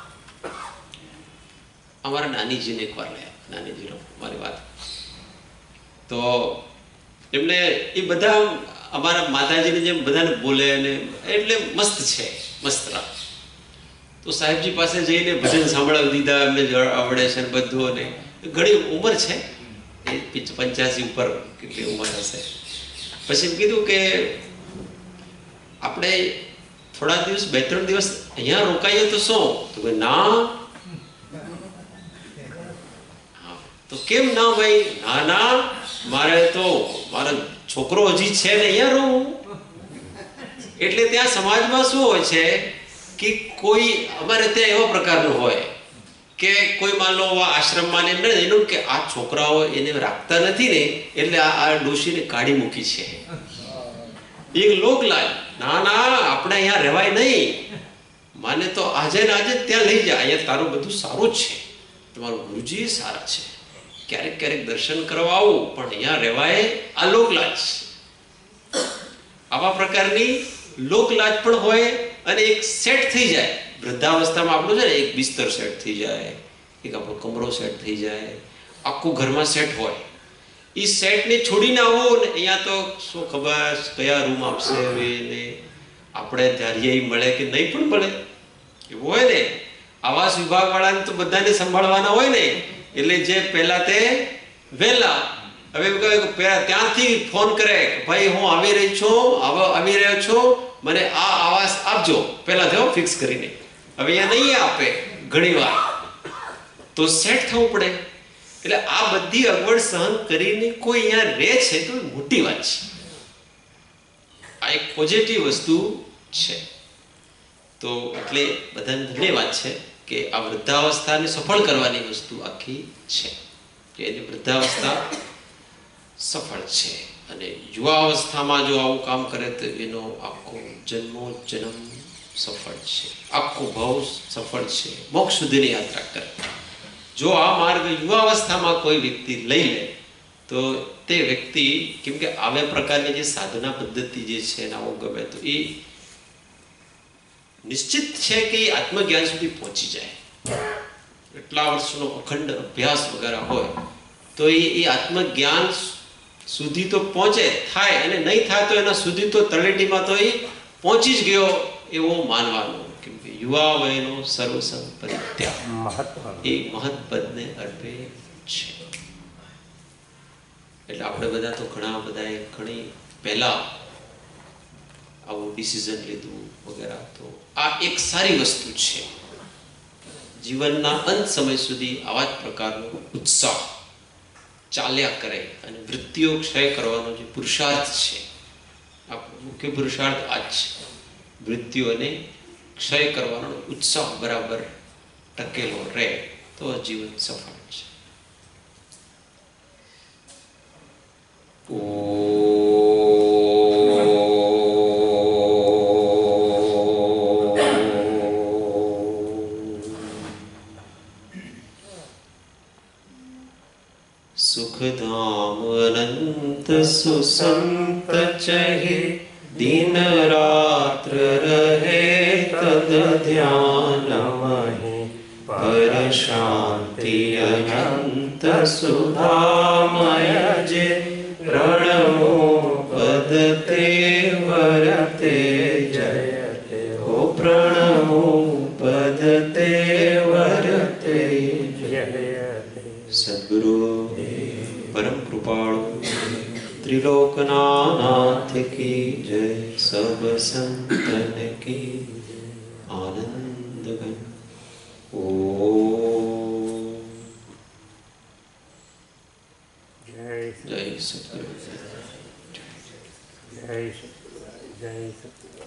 અમારા નાનીજીને એકવાર લયા, નાનીજીનો મારી વાત તો એમને એ બધા અમારા માતાજીની જેમ બધાને બોલે અને એટલે મસ્ત છે, મસ્ત રાખ. તો સાહેબજી પાસે જઈને ભજન સાંભળવા દીધા. એમને આવડે છે ને બધું. અને ઘણી ઉંમર છે, એ 85 ઉપર કેટલી ઉંમર હશે. પછી એમ કીધું કે આપણે થોડા દિવસ 2-3 દિવસ અહીંયા રોકાઈએ તો શું? તો કે ના. તો કેમ ના ભાઈ? ના મારે તો મારો છોકરો હજી છે ને અહીંયા રહું. એટલે ત્યાં સમાજમાં શું હોય છે કે કોઈ અમારે ત્યાં એવા પ્રકારનું હોય કે કોઈ માન લો આશ્રમમાં એમ ને એનું કે આ છોકરાઓ એને રાખતા નથી ને એટલે આ ડોશીને કાઢી મૂકી છે. એક લોકલાજ. ના આપણે અહીંયા રહેવાય નહીં. માને તો આજે ને આજે ત્યાં લઈ જાય. અહીંયા તારું બધું સારું જ છે, તમારું ગુરુજી સારા છે, ક્યારેક દર્શન કરવા આવું, પણ અહીંયા રહેવાય. આ લોકલાજ. આવા પ્રકારની લોકલાજ પણ હોય. અને એક સેટ થઈ જાય વૃદ્ધાવસ્થામાં આપણું છે ને, એક બિસ્તર સેટ થઈ જાય, એક આપણો કમરો સેટ થઈ જાય, આખું ઘરમાં સેટ હોય. એ સેટને છોડીને આવો ને અહીંયા તો શું ખબર કયા રૂમ આપશે હવે ને આપણે ધારીએ મળે કે નહીં પણ મળે એવું હોય ને. આવાસ વિભાગ વાળાને તો બધાને સંભાળવાના હોય ને એટલે જે પહેલા તે વહેલા હવે ત્યાંથી ફોન કરે કે ભાઈ હું આવી રહ્યો છું, મને આ આવાસ આપજો પહેલા થયો ફિક્સ કરીને. હવે અહીંયા નહીં આપે ઘણી વાર તો સેટ થવું પડે. એટલે આ બધી અગવડ સહન કરીને કોઈ અહીંયા રહે છે તો મોટી વાત છે. આ એક પોઝિટિવ વસ્તુ છે. તો એટલે બધાને ધન્યવાદ છે કે આ વૃદ્ધાવસ્થાને સફળ કરવાની વસ્તુ આખી છે કે એની વૃદ્ધાવસ્થા સફળ છે. અને યુવા અવસ્થામાં જો આવું કામ કરે તો એનો આખો જન્મ સફળ છે, આખો ભાવ સફળ છે, મોક્ષ સુધીની યાત્રા કરે. જો આ માર્ગ યુવા અવસ્થામાં કોઈ વ્યક્તિ લઈ લે તો તે વ્યક્તિ કેમ કે આવા પ્રકારની જે સાધના પદ્ધતિ જે છે ને આવું ગમે તો એ નિશ્ચિત છે કે એ આત્મજ્ઞાન સુધી પહોંચી જાય. એટલા વર્ષનો અખંડ અભ્યાસ વગેરે હોય તો એ આત્મજ્ઞાન સુધી તો પહોંચે થાય, અને નહીં થાય તો એના સુધી તો તળેટીમાં તો એ પહોંચી જ ગયો એવો માનવાનો. કેમ કે યુવા વયનો સર્વસંગ પરિત્યાગ
મહત્વ
એ મહત્પદને અર્પે છે. એટલે આપણે બધા તો ઘણી પહેલા આવું ડિસિઝન લીધું વગેરે. તો આ એક સારી વસ્તુ છે. જીવનના અંત સમય સુધી આવા જ પ્રકારનો ઉત્સાહ ચાલ્યા કરે અને વૃત્તિઓ ક્ષય કરવાનો જે પુરુષાર્થ છે, આપણો મુખ્ય પુરુષાર્થ આ જ છે. વૃત્તિઓને ક્ષય કરવાનો ઉત્સાહ બરાબર ટકેલો રહે તો જીવન સફળ છે. सुखधाम अनंत सुसंत चहे दिन रात्र रहे तद ध्यान महे पर शांति अनंत सुधामय जे प्रणमो पद ते वरते जयते हो प्रणमो पद ते वरते
જયતે
सद्गुरु परम कृपाणु त्रिलोकनाथ की जय. सब संतन की आनंद घन. ओम
જય
जय सद्गुरु.
જય જય